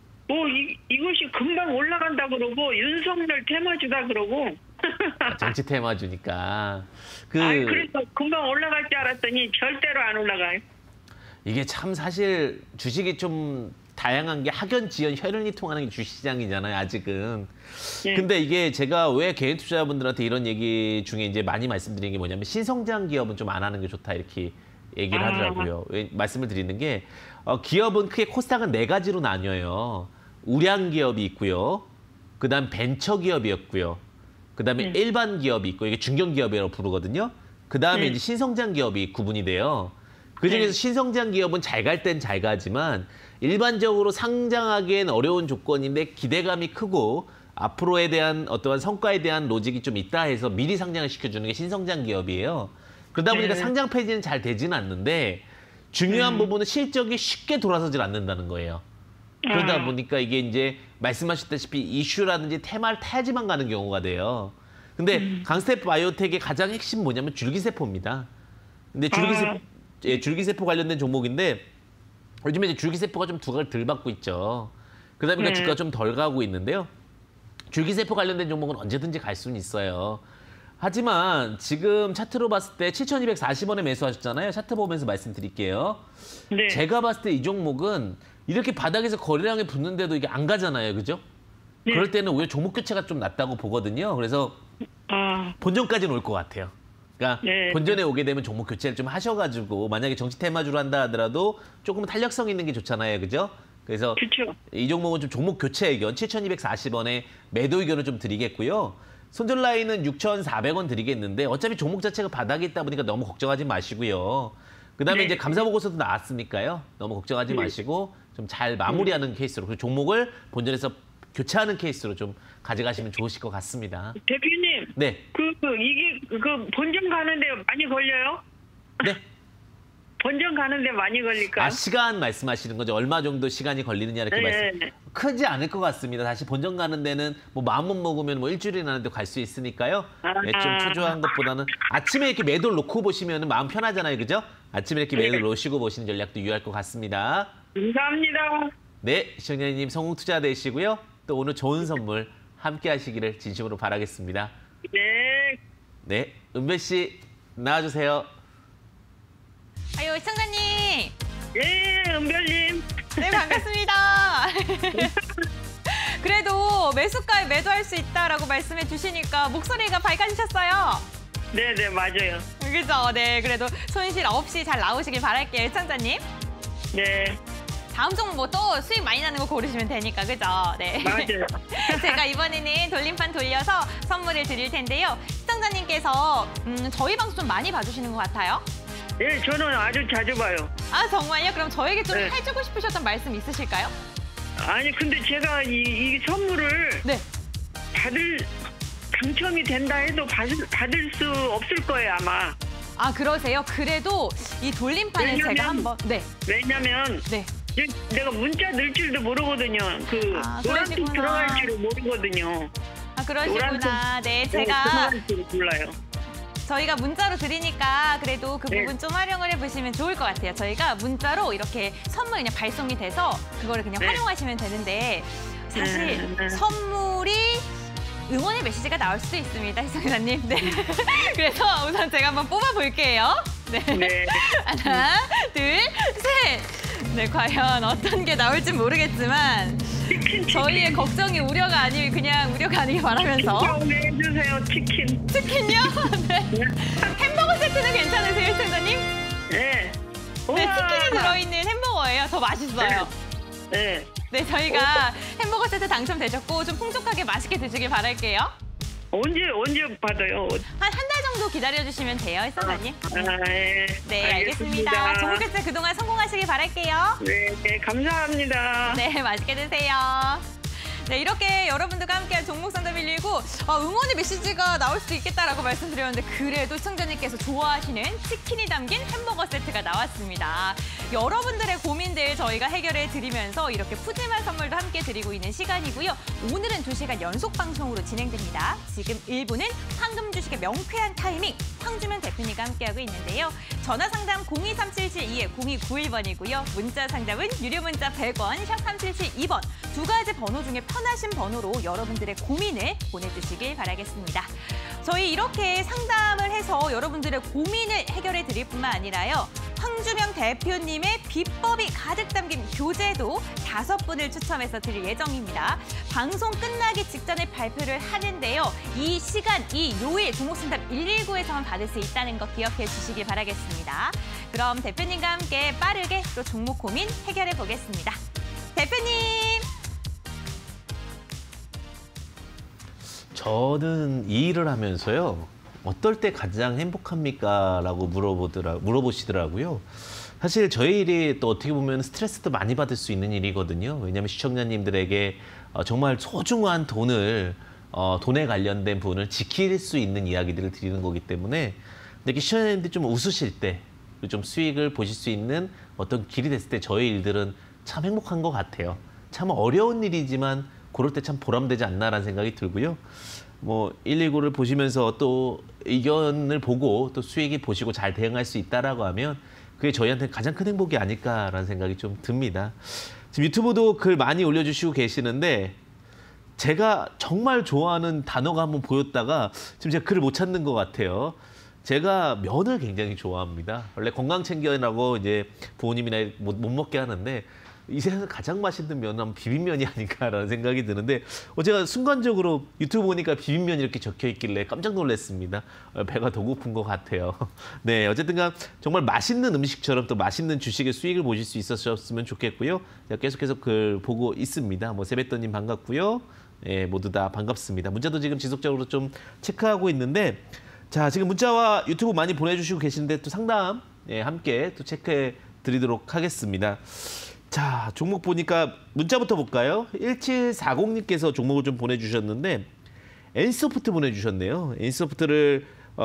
이것이 금방 올라간다 그러고 윤석열 테마주다 그러고. 정치 테마주니까. 그래서 금방 올라갈 줄 알았더니 절대로 안 올라가요. 이게 참 사실 주식이 좀 다양한 게 학연, 지연, 혈연이 통하는 게 주시장이잖아요, 아직은. 네. 근데 이게 제가 왜 개인 투자자분들한테 이런 얘기 중에 이제 많이 말씀드리는 게 뭐냐면 신성장 기업은 좀 안 하는 게 좋다 이렇게 얘기를 하더라고요. 왜 말씀을 드리는 게 기업은 크게 코스닥은 4가지로 나뉘어요. 우량 기업이 있고요. 그다음 벤처 기업이었고요. 그다음에 일반 기업이 있고 이게 중견 기업이라고 부르거든요. 그다음에 이제 신성장 기업이 구분이 돼요. 그중에서 신성장 기업은 잘 갈 땐 잘 가지만 일반적으로 상장하기엔 어려운 조건인데 기대감이 크고 앞으로에 대한 어떠한 성과에 대한 로직이 좀 있다 해서 미리 상장을 시켜주는 게 신성장 기업이에요. 그러다 보니까 상장 폐지는 잘 되지는 않는데 중요한 부분은 실적이 쉽게 돌아서질 않는다는 거예요. 그러다 보니까 이게 이제 말씀하셨다시피 이슈라든지 테마를 타야지만 가는 경우가 돼요. 근데 강스텝 바이오텍의 가장 핵심 뭐냐면 줄기세포입니다. 근데 줄기세포 관련된 종목인데 요즘에 이제 줄기세포가 좀 두각을 덜 받고 있죠. 그러다 보니까 주가가 좀 덜 가고 있는데요. 줄기세포 관련된 종목은 언제든지 갈 수는 있어요. 하지만 지금 차트로 봤을 때 7,240원에 매수하셨잖아요. 차트 보면서 말씀드릴게요. 네. 제가 봤을 때 이 종목은 이렇게 바닥에서 거래량이 붙는데도 이게 안 가잖아요. 그죠? 네. 그럴 때는 오히려 종목 교체가 좀 낫다고 보거든요. 그래서 본전까지는 올 것 같아요. 그러니까 본전에 오게 되면 종목 교체를 좀 하셔가지고 만약에 정치 테마주로 한다 하더라도 조금 탄력성 있는 게 좋잖아요. 그죠? 그래서 그쵸. 이 종목은 좀 종목 교체 의견 7,240원에 매도 의견을 좀 드리겠고요. 손절 라인은 6,400원 드리겠는데 어차피 종목 자체가 바닥에 있다 보니까 너무 걱정하지 마시고요. 그다음에 이제 감사 보고서도 나왔으니까요. 너무 걱정하지 마시고 좀 잘 마무리하는 케이스로 그리고 종목을 본전에서 교체하는 케이스로 좀 가져가시면 좋으실 것 같습니다. 대표님. 네. 이게 본전 가는데 많이 걸려요? 네. 본전 가는데 많이 걸릴까요? 시간 말씀하시는 거죠. 얼마 정도 시간이 걸리느냐 이렇게 말씀. 크지 않을 것 같습니다. 다시 본전 가는 데는 뭐 마음만 먹으면 뭐 일주일이나는데 갈 수 있으니까요. 네, 좀 초조한 것보다는 아침에 이렇게 매도를 놓고 보시면 마음 편하잖아요. 그죠? 아침에 이렇게 매도를 놓으시고 보시는 전략도 유효할 것 같습니다. 감사합니다. 네, 시청자님 성공 투자 되시고요. 또 오늘 좋은 선물 함께 하시기를 진심으로 바라겠습니다. 네. 네, 은배 씨 나와주세요. 아유, 시청자님. 예, 은별님. 네, 반갑습니다. 그래도 매수가에 매도할 수 있다라고 말씀해 주시니까 목소리가 밝아지셨어요. 네, 맞아요. 그죠? 네, 그래도 손실 없이 잘 나오시길 바랄게요, 시청자님. 네. 다음 종목 뭐 또 수익 많이 나는 거 고르시면 되니까, 그죠? 네. 맞아요. 제가 이번에는 돌림판 돌려서 선물을 드릴 텐데요. 시청자님께서 저희 방송 좀 많이 봐주시는 것 같아요. 예, 저는 아주 자주 봐요. 아, 정말요? 그럼 저에게 좀 네. 해주고 싶으셨던 말씀 있으실까요? 아니, 근데 제가 이 선물을 네. 당첨이 된다 해도 받을 수 없을 거예요, 아마. 아, 그러세요? 그래도 이 돌림판을 왜냐면- 제가 한번 왜냐면 네. 내가 문자 넣을 줄도 모르거든요. 노란색 그러시구나. 들어갈 줄을 모르거든요. 아, 그러시구나. 네, 제가 들어갈 줄을 몰라요. 저희가 문자로 드리니까 그래도 그 네. 부분 좀 활용을 해보시면 좋을 것 같아요. 저희가 문자로 이렇게 선물 그냥 발송이 돼서 그거를 그냥 네. 활용하시면 되는데 사실 네. 선물이 응원의 메시지가 나올 수도 있습니다, 시청자님. 네. 그래서 우선 제가 한번 뽑아볼게요. 네. 네. 하나, 둘, 셋. 네, 과연 어떤 게 나올지 모르겠지만 저희의 걱정이 우려가 아니 그냥 우려가 아니길 바라면서 좀 해주세요, 치킨. 치킨요? 네. 햄버거 세트는 괜찮으세요, 시청자님? 네. 네, 치킨이 들어있는 햄버거예요. 더 맛있어요. 네. 네, 저희가 햄버거 세트 당첨되셨고 좀 풍족하게 맛있게 드시길 바랄게요. 언제 받아요? 한 달 정도 기다려주시면 돼요, 시청자님. 네. 네, 알겠습니다. 종목 결제 그동안 성공하시길 바랄게요. 네, 네, 감사합니다. 네, 맛있게 드세요. 네, 이렇게 여러분들과 함께한 종목 상담 119 응원의 메시지가 나올 수도 있겠다라고 말씀드렸는데 그래도 시청자님께서 좋아하시는 치킨이 담긴 햄버거 세트가 나왔습니다. 여러분들의 고민들 저희가 해결해 드리면서 이렇게 푸짐한 선물도 함께 드리고 있는 시간이고요. 오늘은 2시간 연속 방송으로 진행됩니다. 지금 1부는 황금 주식의 명쾌한 타이밍 황주명 대표님과 함께하고 있는데요. 전화 상담 023772-0291번이고요. 문자 상담은 유료 문자 100원, 샵 3772번 두 가지 번호 중에 편하신 번호로 여러분들의 고민을 보내주시길 바라겠습니다. 저희 이렇게 상담을 해서 여러분들의 고민을 해결해 드릴 뿐만 아니라요. 황주명 대표님의 비법이 가득 담긴 교재도 5분을 추첨해서 드릴 예정입니다. 방송 끝나기 직전에 발표를 하는데요. 이 시간, 이 요일 종목상담 119에서만 받을 수 있다는 거 기억해 주시길 바라겠습니다. 그럼 대표님과 함께 빠르게 또 종목 고민 해결해 보겠습니다. 대표님! 저는 이 일을 하면서요. 어떨 때 가장 행복합니까? 라고 물어보시더라고요. 사실 저희 일이 또 어떻게 보면 스트레스도 많이 받을 수 있는 일이거든요. 왜냐하면 시청자님들에게 정말 소중한 돈에 관련된 부분을 지킬 수 있는 이야기들을 드리는 거기 때문에 이렇게 시청자님들이 좀 웃으실 때, 좀 수익을 보실 수 있는 어떤 길이 됐을 때 저희 일들은 참 행복한 것 같아요. 참 어려운 일이지만 그럴 때 참 보람되지 않나라는 생각이 들고요. 119를 보시면서 또 의견을 보고 또 수익이 보시고 잘 대응할 수 있다라고 하면 그게 저희한테 가장 큰 행복이 아닐까라는 생각이 좀 듭니다. 지금 유튜브도 글 많이 올려주시고 계시는데 제가 정말 좋아하는 단어가 한번 보였다가 지금 제가 글을 못 찾는 것 같아요. 제가 면을 굉장히 좋아합니다. 원래 건강 챙겨라고 이제 부모님이나 못 먹게 하는데 이 세상에서 가장 맛있는 면은 비빔면이 아닐까라는 생각이 드는데 제가 순간적으로 유튜브 보니까 비빔면이 이렇게 적혀 있길래 깜짝 놀랐습니다. 배가 더 고픈 것 같아요. 네, 어쨌든간 정말 맛있는 음식처럼 또 맛있는 주식의 수익을 보실 수 있었으면 좋겠고요. 제가 계속해서 글 보고 있습니다. 세뱃돈님 반갑고요. 네, 모두 다 반갑습니다. 문자도 지금 지속적으로 좀 체크하고 있는데 자, 지금 문자와 유튜브 많이 보내주시고 계시는데 또 상담 함께 또 체크해 드리도록 하겠습니다. 자, 종목 보니까 문자부터 볼까요? 1740님께서 종목을 좀 보내주셨는데 N소프트 보내주셨네요. N소프트를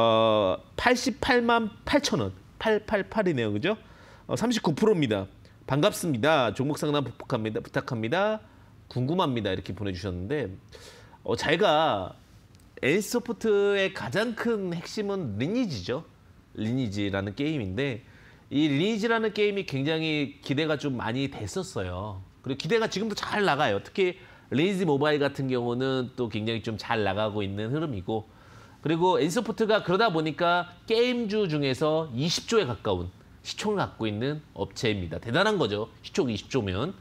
88만 8천 원, 888이네요, 그죠? 39%입니다. 반갑습니다. 종목 상담 부탁합니다. 궁금합니다. 이렇게 보내주셨는데 제가 N소프트의 가장 큰 핵심은 리니지죠. 리니지라는 게임인데 이 리니지라는 게임이 굉장히 기대가 좀 많이 됐었어요. 그리고 기대가 지금도 잘 나가요. 특히 리니지 모바일 같은 경우는 또 굉장히 좀 잘 나가고 있는 흐름이고 그리고 N소프트가 그러다 보니까 게임주 중에서 20조에 가까운 시총을 갖고 있는 업체입니다. 대단한 거죠. 시총 20조면.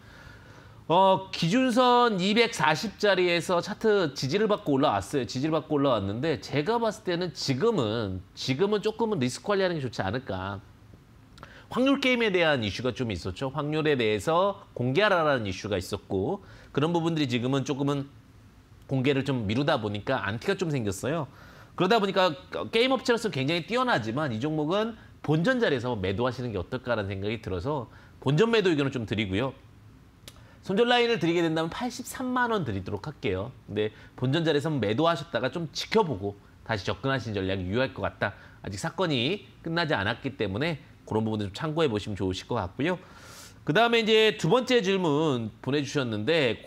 기준선 240짜리에서 차트 지지를 받고 올라왔어요. 지지를 받고 올라왔는데 제가 봤을 때는 지금은 조금은 리스크 관리하는 게 좋지 않을까. 확률 게임에 대한 이슈가 좀 있었죠. 확률에 대해서 공개하라는 이슈가 있었고 그런 부분들이 지금은 조금은 공개를 좀 미루다 보니까 안티가 좀 생겼어요. 그러다 보니까 게임 업체로서 굉장히 뛰어나지만 이 종목은 본전 자리에서 매도하시는 게 어떨까라는 생각이 들어서 본전 매도 의견을 좀 드리고요. 손절 라인을 드리게 된다면 83만 원 드리도록 할게요. 근데 본전 자리에서 매도하셨다가 좀 지켜보고 다시 접근하시는 전략이 유효할 것 같다. 아직 사건이 끝나지 않았기 때문에 그런 부분들 좀 참고해 보시면 좋으실 것 같고요. 그 다음에 이제 두 번째 질문 보내주셨는데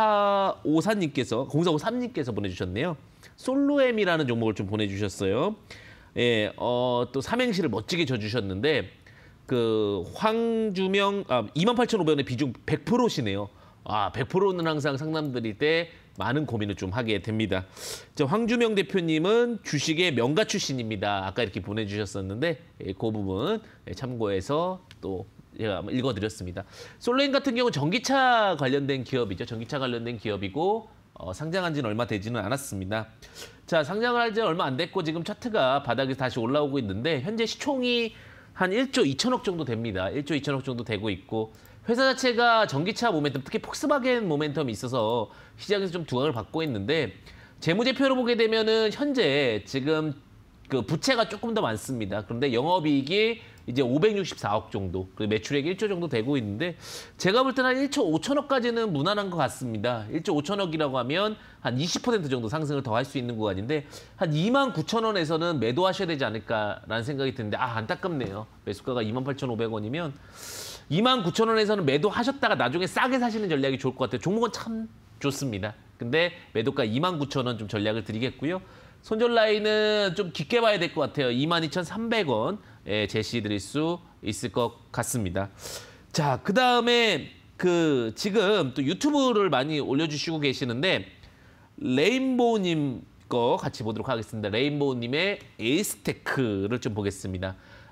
0453님께서 보내주셨네요. 솔로엠이라는 종목을 좀 보내주셨어요. 예, 또 삼행시를 멋지게 져주셨는데 그 황주명 28,500원의 비중 100%시네요. 100%는 항상 상담 드릴 때 많은 고민을 좀 하게 됩니다. 황주명 대표님은 주식의 명가 출신입니다. 아까 이렇게 보내주셨었는데 그 부분 참고해서 또 제가 읽어드렸습니다. 솔레인 같은 경우 전기차 관련된 기업이죠. 전기차 관련된 기업이고 상장한 지는 얼마 되지는 않았습니다. 자, 상장을 한 지 얼마 안 됐고 지금 차트가 바닥에서 다시 올라오고 있는데 현재 시총이 한 1조 2천억 정도 됩니다. 1조 2천억 정도 되고 있고 회사 자체가 전기차 모멘텀, 특히 폭스바겐 모멘텀이 있어서 시장에서 좀 두각을 받고 있는데 재무제표로 보게 되면은 현재 지금 그 부채가 조금 더 많습니다. 그런데 영업이익이 이제 564억 정도, 그리고 매출액이 1조 정도 되고 있는데 제가 볼 때는 한 1조 5천억까지는 무난한 것 같습니다. 1조 5천억이라고 하면 한 20% 정도 상승을 더 할 수 있는 구간인데 한 29,000원에서는 매도하셔야 되지 않을까라는 생각이 드는데 안타깝네요. 매수가가 28,500원이면 29,000원에서는 매도하셨다가 나중에 싸게 사시는 전략이 좋을 것 같아요. 종목은 참 좋습니다. 근데 매도가 29,000원 좀 전략을 드리겠고요. 손절 라인은 좀 깊게 봐야 될 것 같아요. 22,300원 제시드릴 수 있을 것 같습니다. 자, 그다음에 지금 또 유튜브를 많이 올려주시고 계시는데 레인보우님 거 같이 보도록 하겠습니다. 레인보우님의 에이스테크를 좀 보겠습니다.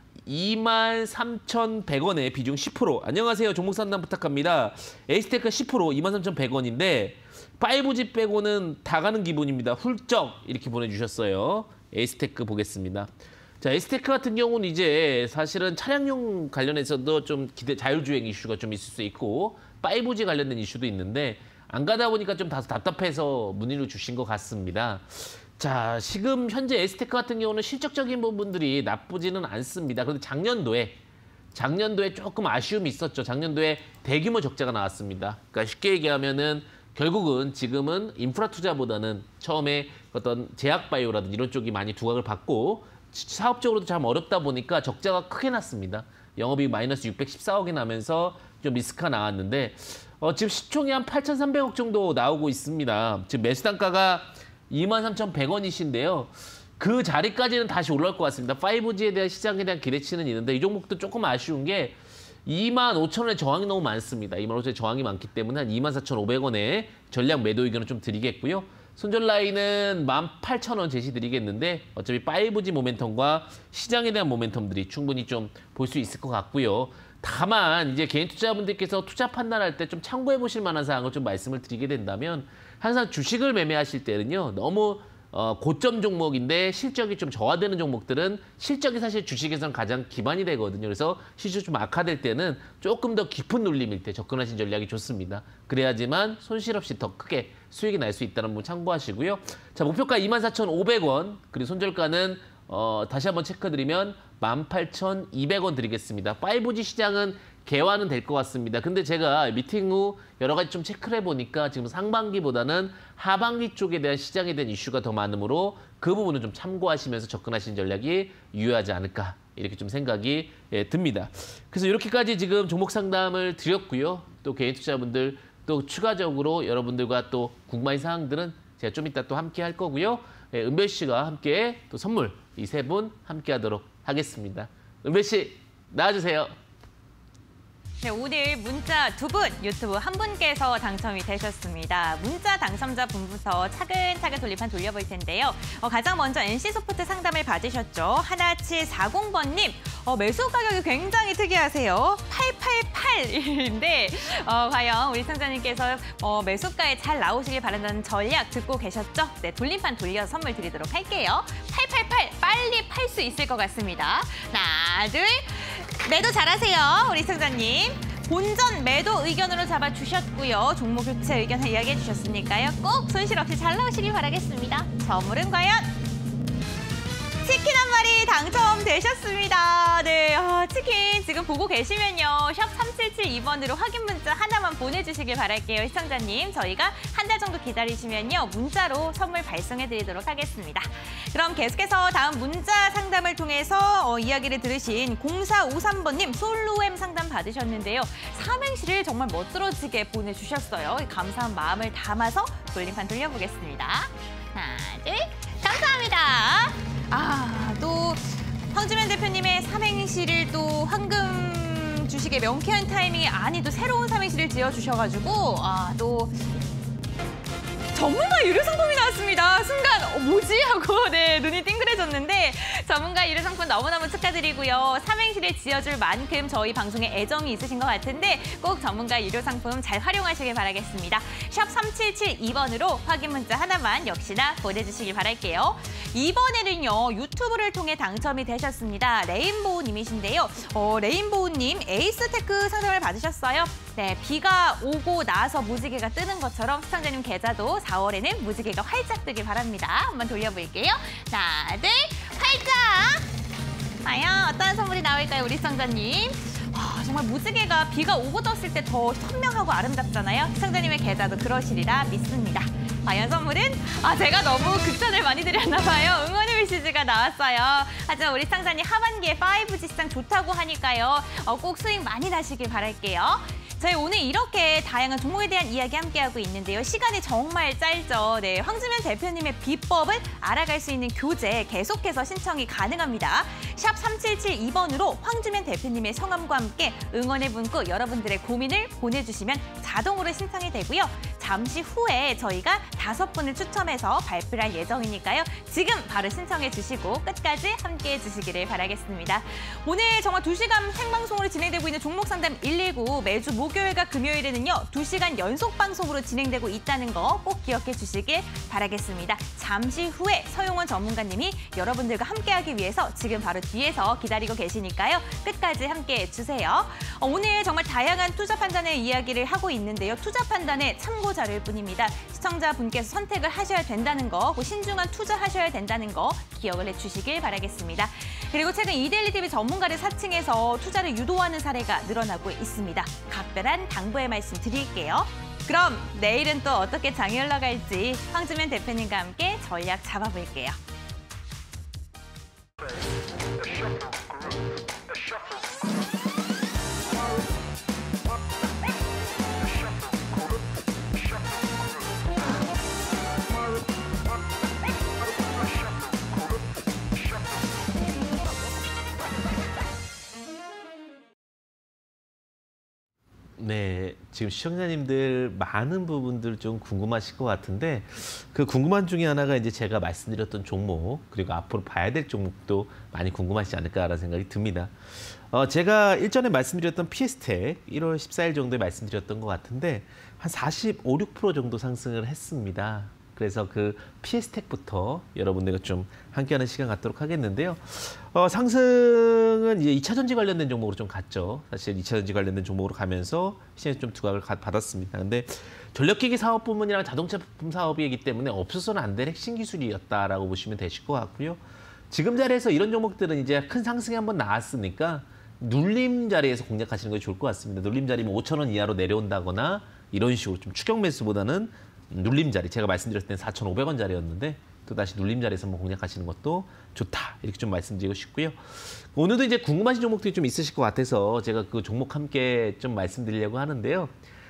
23,100원에 비중 10%. 안녕하세요. 종목 상담 부탁합니다. 에이스테크 10% 23,100원인데 5G 빼고는 다 가는 기분입니다. 훌쩍 이렇게 보내주셨어요. 에이스테크 보겠습니다. 자, 에이스테크 같은 경우는 이제 사실은 차량용 관련해서도 좀 자율주행 이슈가 좀 있을 수 있고 5G 관련된 이슈도 있는데 안 가다 보니까 좀 다소 답답해서 문의를 주신 것 같습니다. 자, 지금 현재 에이스테크 같은 경우는 실적적인 부분들이 나쁘지는 않습니다. 그런데 작년도에 조금 아쉬움이 있었죠. 작년도에 대규모 적자가 나왔습니다. 그러니까 쉽게 얘기하면은 결국은 지금은 인프라 투자보다는 처음에 어떤 제약바이오라든지 이런 쪽이 많이 두각을 받고 사업적으로도 참 어렵다 보니까 적자가 크게 났습니다. 영업이익 마이너스 614억이 나면서 좀 리스크가 나왔는데 지금 시총이 한 8,300억 정도 나오고 있습니다. 지금 매수 단가가 23,100원이신데요. 그 자리까지는 다시 올라올 것 같습니다. 5G에 대한 시장에 대한 기대치는 있는데 이 종목도 조금 아쉬운 게 25,000원의 저항이 너무 많습니다. 25,000원의 저항이 많기 때문에 한 24,500원에 전략 매도 의견을 좀 드리겠고요. 손절 라인은 18,000원 제시드리겠는데 어차피 5G 모멘텀과 시장에 대한 모멘텀들이 충분히 좀 볼 수 있을 것 같고요. 다만 이제 개인 투자자분들께서 투자 판단할 때 좀 참고해 보실 만한 사항을 좀 말씀을 드리게 된다면 항상 주식을 매매하실 때는요. 너무 고점 종목인데 실적이 좀 저하되는 종목들은 실적이 사실 주식에서는 가장 기반이 되거든요. 그래서 실적이 좀 악화될 때는 조금 더 깊은 눌림일 때 접근하신 전략이 좋습니다. 그래야지만 손실 없이 더 크게 수익이 날 수 있다는 부분 참고하시고요. 자, 목표가 24,500원, 그리고 손절가는 다시 한번 체크드리면 18,200원 드리겠습니다. 5G 시장은 개화는 될 것 같습니다. 근데 제가 미팅 후 여러 가지 좀 체크를 해보니까 지금 상반기보다는 하반기 쪽에 대한 시장에 대한 이슈가 더 많으므로 그 부분은 좀 참고하시면서 접근하시는 전략이 유효하지 않을까 이렇게 좀 생각이 듭니다. 그래서 이렇게까지 지금 종목 상담을 드렸고요. 또 개인 투자분들 또 추가적으로 여러분들과 또 궁금한 사항들은 제가 좀 이따 또 함께 할 거고요. 은별 씨가 함께 또 선물 이 세 분 함께 하도록 하겠습니다. 은별 씨 나와주세요. 네, 오늘 문자 2분, 유튜브 1분께서 당첨이 되셨습니다. 문자 당첨자분부터 차근차근 돌림판 돌려볼 텐데요. 가장 먼저 NC소프트 상담을 받으셨죠. 1740번님, 매수 가격이 굉장히 특이하세요. 888인데 과연 우리 시청자님께서 매수가에 잘 나오시길 바란다는 전략 듣고 계셨죠? 네, 돌림판 돌려서 선물 드리도록 할게요. 888, 빨리 팔 수 있을 것 같습니다. 하나, 둘, 매도 잘하세요, 우리 시청자님. 본전 매도 의견으로 잡아주셨고요. 종목 교체 의견을 이야기해 주셨으니까요. 꼭 손실 없이 잘 나오시길 바라겠습니다. 선물은 과연? 치킨 한 마리 당첨되셨습니다. 네, 치킨 지금 보고 계시면요. 샵 3772번으로 확인 문자 하나만 보내주시길 바랄게요. 시청자님, 저희가 한 달 정도 기다리시면요. 문자로 선물 발송해드리도록 하겠습니다. 그럼 계속해서 다음 문자 상담을 통해서 이야기를 들으신 0453번님 솔로엠 상담 받으셨는데요. 삼행시를 정말 멋들어지게 보내주셨어요. 감사한 마음을 담아서 돌림판 돌려보겠습니다. 하나, 둘, 감사합니다. 또 황주명 대표님의 삼행시를 또 황금 주식의 명쾌한 타이밍이 아니 또 새로운 삼행시를 지어주셔가지고 또 전문가 유료 상품이 나왔습니다. 순간 뭐지? 하고 네, 눈이 띵그레졌는데 전문가 유료 상품 너무너무 축하드리고요. 삼행시를 지어줄 만큼 저희 방송에 애정이 있으신 것 같은데 꼭 전문가 유료 상품 잘 활용하시길 바라겠습니다. 샵 3772번으로 확인 문자 하나만 역시나 보내주시길 바랄게요. 이번에는요. 유튜브를 통해 당첨이 되셨습니다. 레인보우님이신데요. 레인보우님 에이스테크 상담을 받으셨어요. 네, 비가 오고 나서 무지개가 뜨는 것처럼 시청자님 계좌도 4월에는 무지개가 활짝 뜨길 바랍니다. 한번 돌려볼게요. 하나, 둘, 활짝! 과연 어떤 선물이 나올까요, 우리 시청자님? 와, 정말 무지개가 비가 오고 떴을 때 더 선명하고 아름답잖아요. 시청자님의 계좌도 그러시리라 믿습니다. 과연 선물은? 제가 너무 극찬을 많이 드렸나 봐요. 응원의 메시지가 나왔어요. 하지만 우리 시청자님 하반기에 5G 시장 좋다고 하니까요. 꼭 수익 많이 나시길 바랄게요. 저희 오늘 이렇게 다양한 종목에 대한 이야기 함께하고 있는데요. 시간이 정말 짧죠. 네, 황주면 대표님의 비법을 알아갈 수 있는 교재 계속해서 신청이 가능합니다. 샵 3772번으로 황주면 대표님의 성함과 함께 응원의 문구 여러분들의 고민을 보내주시면 자동으로 신청이 되고요. 잠시 후에 저희가 5분을 추첨해서 발표를 할 예정이니까요. 지금 바로 신청해 주시고 끝까지 함께해 주시기를 바라겠습니다. 오늘 정말 2시간 생방송으로 진행되고 있는 종목상담 119 매주 목요일과 금요일에는요. 2시간 연속 방송으로 진행되고 있다는 거 꼭 기억해 주시길 바라겠습니다. 잠시 후에 서용원 전문가님이 여러분들과 함께하기 위해서 지금 바로 뒤에서 기다리고 계시니까요. 끝까지 함께해 주세요. 오늘 정말 다양한 투자 판단의 이야기를 하고 있는데요. 투자 판단의 참고 자료일 뿐입니다. 시청자분께서 선택을 하셔야 된다는 거, 신중한 투자하셔야 된다는 거 기억을 해주시길 바라겠습니다. 그리고 최근 이데일리TV 전문가를 사칭해서 투자를 유도하는 사례가 늘어나고 있습니다. 각별한 당부의 말씀 드릴게요. 그럼 내일은 또 어떻게 장이 흘러갈지 황주면 대표님과 함께 전략 잡아볼게요. 네, 지금 시청자님들 많은 부분들 좀 궁금하실 것 같은데 그 궁금한 중에 하나가 이제 제가 말씀드렸던 종목 그리고 앞으로 봐야 될 종목도 많이 궁금하시지 않을까라는 생각이 듭니다. 제가 일전에 말씀드렸던 PS텍 1월 14일 정도에 말씀드렸던 것 같은데 한 45, 6% 정도 상승을 했습니다. 그래서 그 PS텍부터 여러분들과 좀 함께하는 시간 갖도록 하겠는데요. 상승은 이제 2차 전지 관련된 종목으로 좀 갔죠. 사실 2차 전지 관련된 종목으로 가면서 시장에 좀 두각을 받았습니다. 근데 전력기기 사업 부문이랑 자동차 부품 사업이기 때문에 없어서는 안 될 핵심 기술이었다라고 보시면 되실 것 같고요. 지금 자리에서 이런 종목들은 이제 큰 상승이 한번 나왔으니까 눌림 자리에서 공략하시는 게 좋을 것 같습니다. 눌림 자리면 5,000원 이하로 내려온다거나 이런 식으로 좀 추격 매수보다는 눌림 자리, 제가 말씀드렸을 때는 4,500원 자리였는데 또다시 눌림 자리에서 한번 공략하시는 것도 좋다. 이렇게 좀 말씀드리고 싶고요. 오늘도 이제 궁금하신 종목들이 좀 있으실 것 같아서 제가 그 종목 함께 좀 말씀드리려고 하는데요.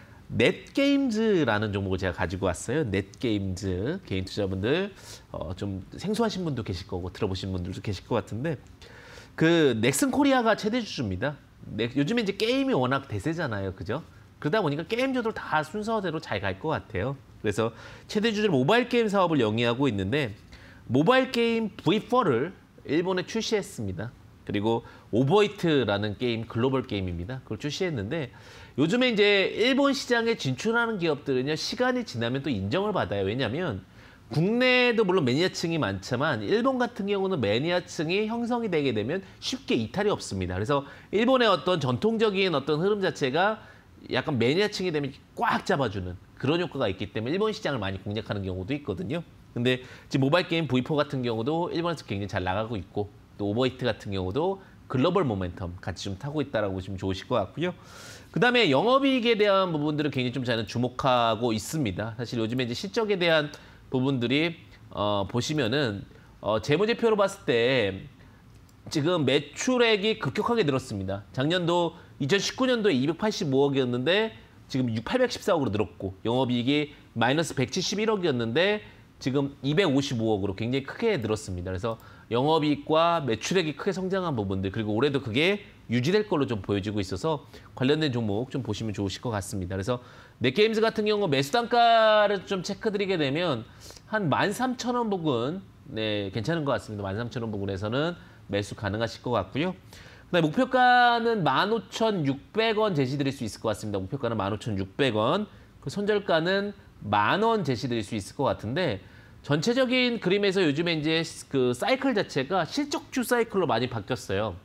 넷게임즈라는 종목을 제가 가지고 왔어요. 넷게임즈. 개인 투자분들 좀 생소하신 분도 계실 거고 들어보신 분들도 계실 것 같은데 그 넥슨 코리아가 최대 주주입니다. 요즘에 이제 게임이 워낙 대세잖아요. 그죠? 그러다 보니까 게임주들 다 순서대로 잘 갈 것 같아요. 그래서 최대 주주로 모바일 게임 사업을 영위하고 있는데 모바일 게임 V4를 일본에 출시했습니다. 그리고 오버히트라는 게임, 글로벌 게임입니다. 그걸 출시했는데 요즘에 이제 일본 시장에 진출하는 기업들은요, 시간이 지나면 또 인정을 받아요. 왜냐하면 국내에도 물론 매니아층이 많지만 일본 같은 경우는 매니아층이 형성이 되게 되면 쉽게 이탈이 없습니다. 그래서 일본의 어떤 전통적인 어떤 흐름 자체가 약간 매니아층이 되면 꽉 잡아주는 그런 효과가 있기 때문에 일본 시장을 많이 공략하는 경우도 있거든요. 근데 지금 모바일 게임 V4 같은 경우도 일본에서 굉장히 잘 나가고 있고 또 오버히트 같은 경우도 글로벌 모멘텀 같이 좀 타고 있다라고 보시면 좋으실 것 같고요. 그다음에 영업이익에 대한 부분들은 굉장히 좀 저는 주목하고 있습니다. 사실 요즘에 이제 실적에 대한 부분들이 보시면은 재무제표로 봤을 때 지금 매출액이 급격하게 늘었습니다. 작년도 2019년도에 285억이었는데 지금 814억으로 늘었고 영업이익이 마이너스 171억이었는데 지금 255억으로 굉장히 크게 늘었습니다. 그래서 영업이익과 매출액이 크게 성장한 부분들 그리고 올해도 그게 유지될 걸로 좀 보여지고 있어서 관련된 종목 좀 보시면 좋으실 것 같습니다. 그래서 넷게임즈 같은 경우 매수 단가를 좀 체크드리게 되면 한 13,000원 부근 네, 괜찮은 것 같습니다. 13,000원 부근에서는 매수 가능하실 것 같고요. 그다음에 목표가는 15,600원 제시드릴 수 있을 것 같습니다. 목표가는 15,600원. 그 손절가는 10,000원 제시드릴 수 있을 것 같은데 전체적인 그림에서 요즘에 이제 그 사이클 자체가 실적주 사이클로 많이 바뀌었어요.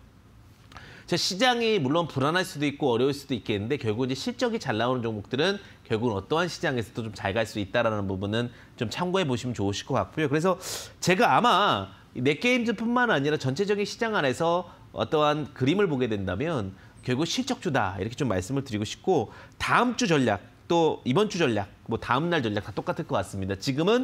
시장이 물론 불안할 수도 있고 어려울 수도 있겠는데 결국 이제 실적이 잘 나오는 종목들은 결국은 어떠한 시장에서도 좀 잘 갈 수 있다라는 부분은 좀 참고해 보시면 좋으실 것 같고요. 그래서 제가 아마 넷게임즈뿐만 아니라 전체적인 시장 안에서 어떠한 그림을 보게 된다면 결국 실적주다 이렇게 좀 말씀을 드리고 싶고 다음 주 전략 또 이번 주 전략 뭐 다음 날 전략 다 똑같을 것 같습니다. 지금은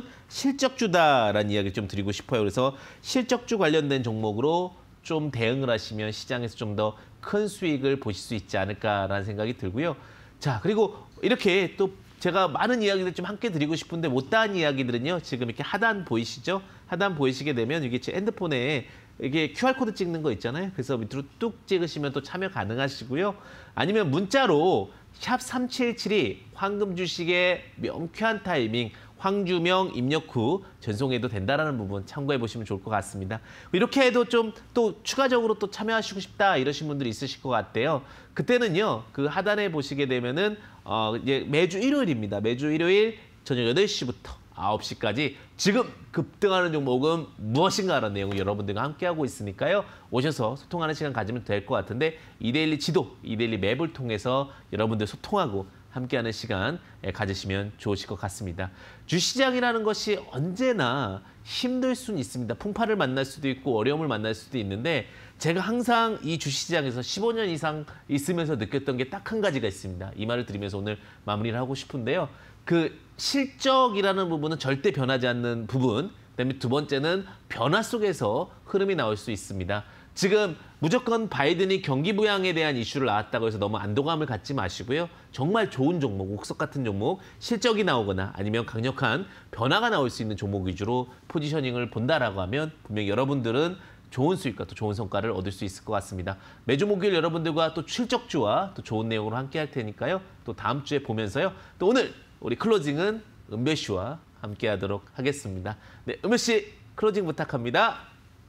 실적주다라는 이야기를 좀 드리고 싶어요. 그래서 실적주 관련된 종목으로 좀 대응을 하시면 시장에서 좀 더 큰 수익을 보실 수 있지 않을까라는 생각이 들고요. 자, 그리고 이렇게 또 제가 많은 이야기들 좀 함께 드리고 싶은데 못다한 이야기들은요. 지금 이렇게 하단 보이시죠? 하단 보이시게 되면 이게 제 핸드폰에 이게 QR코드 찍는 거 있잖아요. 그래서 밑으로 뚝 찍으시면 또 참여 가능하시고요. 아니면 문자로 샵 3772 황금 주식의 명쾌한 타이밍 황주명 입력 후 전송해도 된다라는 부분 참고해 보시면 좋을 것 같습니다. 이렇게 해도 좀 또 추가적으로 또 참여하시고 싶다 이러신 분들이 있으실 것 같아요. 그때는요. 그 하단에 보시게 되면은 이제 매주 일요일입니다. 매주 일요일 저녁 8시부터 9시까지 지금 급등하는 종목은 무엇인가라는 내용을 여러분들과 함께하고 있으니까요. 오셔서 소통하는 시간 가지면 될 것 같은데 이데일리 지도, 이데일리 맵을 통해서 여러분들 소통하고 함께하는 시간 가지시면 좋으실 것 같습니다. 주시장이라는 것이 언제나 힘들 수는 있습니다. 풍파를 만날 수도 있고 어려움을 만날 수도 있는데 제가 항상 이 주시장에서 15년 이상 있으면서 느꼈던 게 딱 한 가지가 있습니다. 이 말을 드리면서 오늘 마무리를 하고 싶은데요. 그 실적이라는 부분은 절대 변하지 않는 부분, 그다음에 두 번째는 변화 속에서 흐름이 나올 수 있습니다. 지금 무조건 바이든이 경기 부양에 대한 이슈를 낳았다고 해서 너무 안도감을 갖지 마시고요. 정말 좋은 종목, 옥석 같은 종목, 실적이 나오거나 아니면 강력한 변화가 나올 수 있는 종목 위주로 포지셔닝을 본다라고 하면 분명히 여러분들은 좋은 수익과 또 좋은 성과를 얻을 수 있을 것 같습니다. 매주 목요일 여러분들과 또 실적주와 또 좋은 내용으로 함께 할 테니까요. 또 다음 주에 보면서요. 또 오늘 우리 클로징은 은배 씨와 함께 하도록 하겠습니다. 네, 은배 씨 클로징 부탁합니다.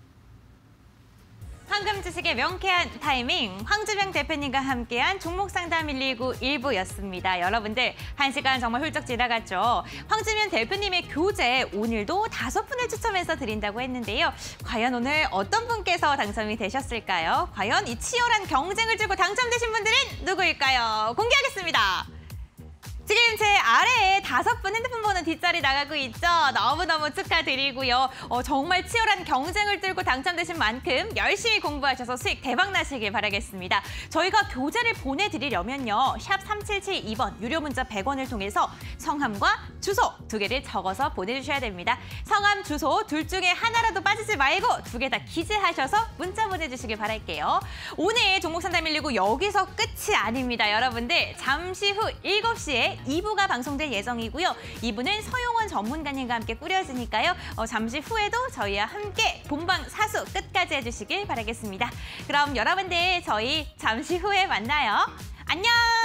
황금 주식의 명쾌한 타이밍 황주명 대표님과 함께한 종목 상담 119 1부였습니다. 여러분들 1시간 정말 훌쩍 지나갔죠. 황주명 대표님의 교재 오늘도 5분을 추첨해서 드린다고 했는데요. 과연 오늘 어떤 분께서 당첨이 되셨을까요? 과연 이 치열한 경쟁을 주고 당첨되신 분들은 누구일까요? 공개하겠습니다. 지금 제 아래에 5분 핸드폰 번호 뒷자리 나가고 있죠. 너무너무 축하드리고요. 정말 치열한 경쟁을 뚫고 당첨되신 만큼 열심히 공부하셔서 수익 대박 나시길 바라겠습니다. 저희가 교재를 보내드리려면요. 샵 3772번 유료 문자 100원을 통해서 성함과 주소 2개를 적어서 보내주셔야 됩니다. 성함, 주소 둘 중에 하나라도 빠지지 말고 2개 다 기재하셔서 문자 보내주시길 바랄게요. 오늘 종목 상담 119 여기서 끝이 아닙니다. 여러분들 잠시 후 7시에 2부가 방송될 예정이고요. 2부는 서용원 전문가님과 함께 꾸려지니까요. 잠시 후에도 저희와 함께 본방 사수 끝까지 해주시길 바라겠습니다. 그럼 여러분들 저희 잠시 후에 만나요. 안녕!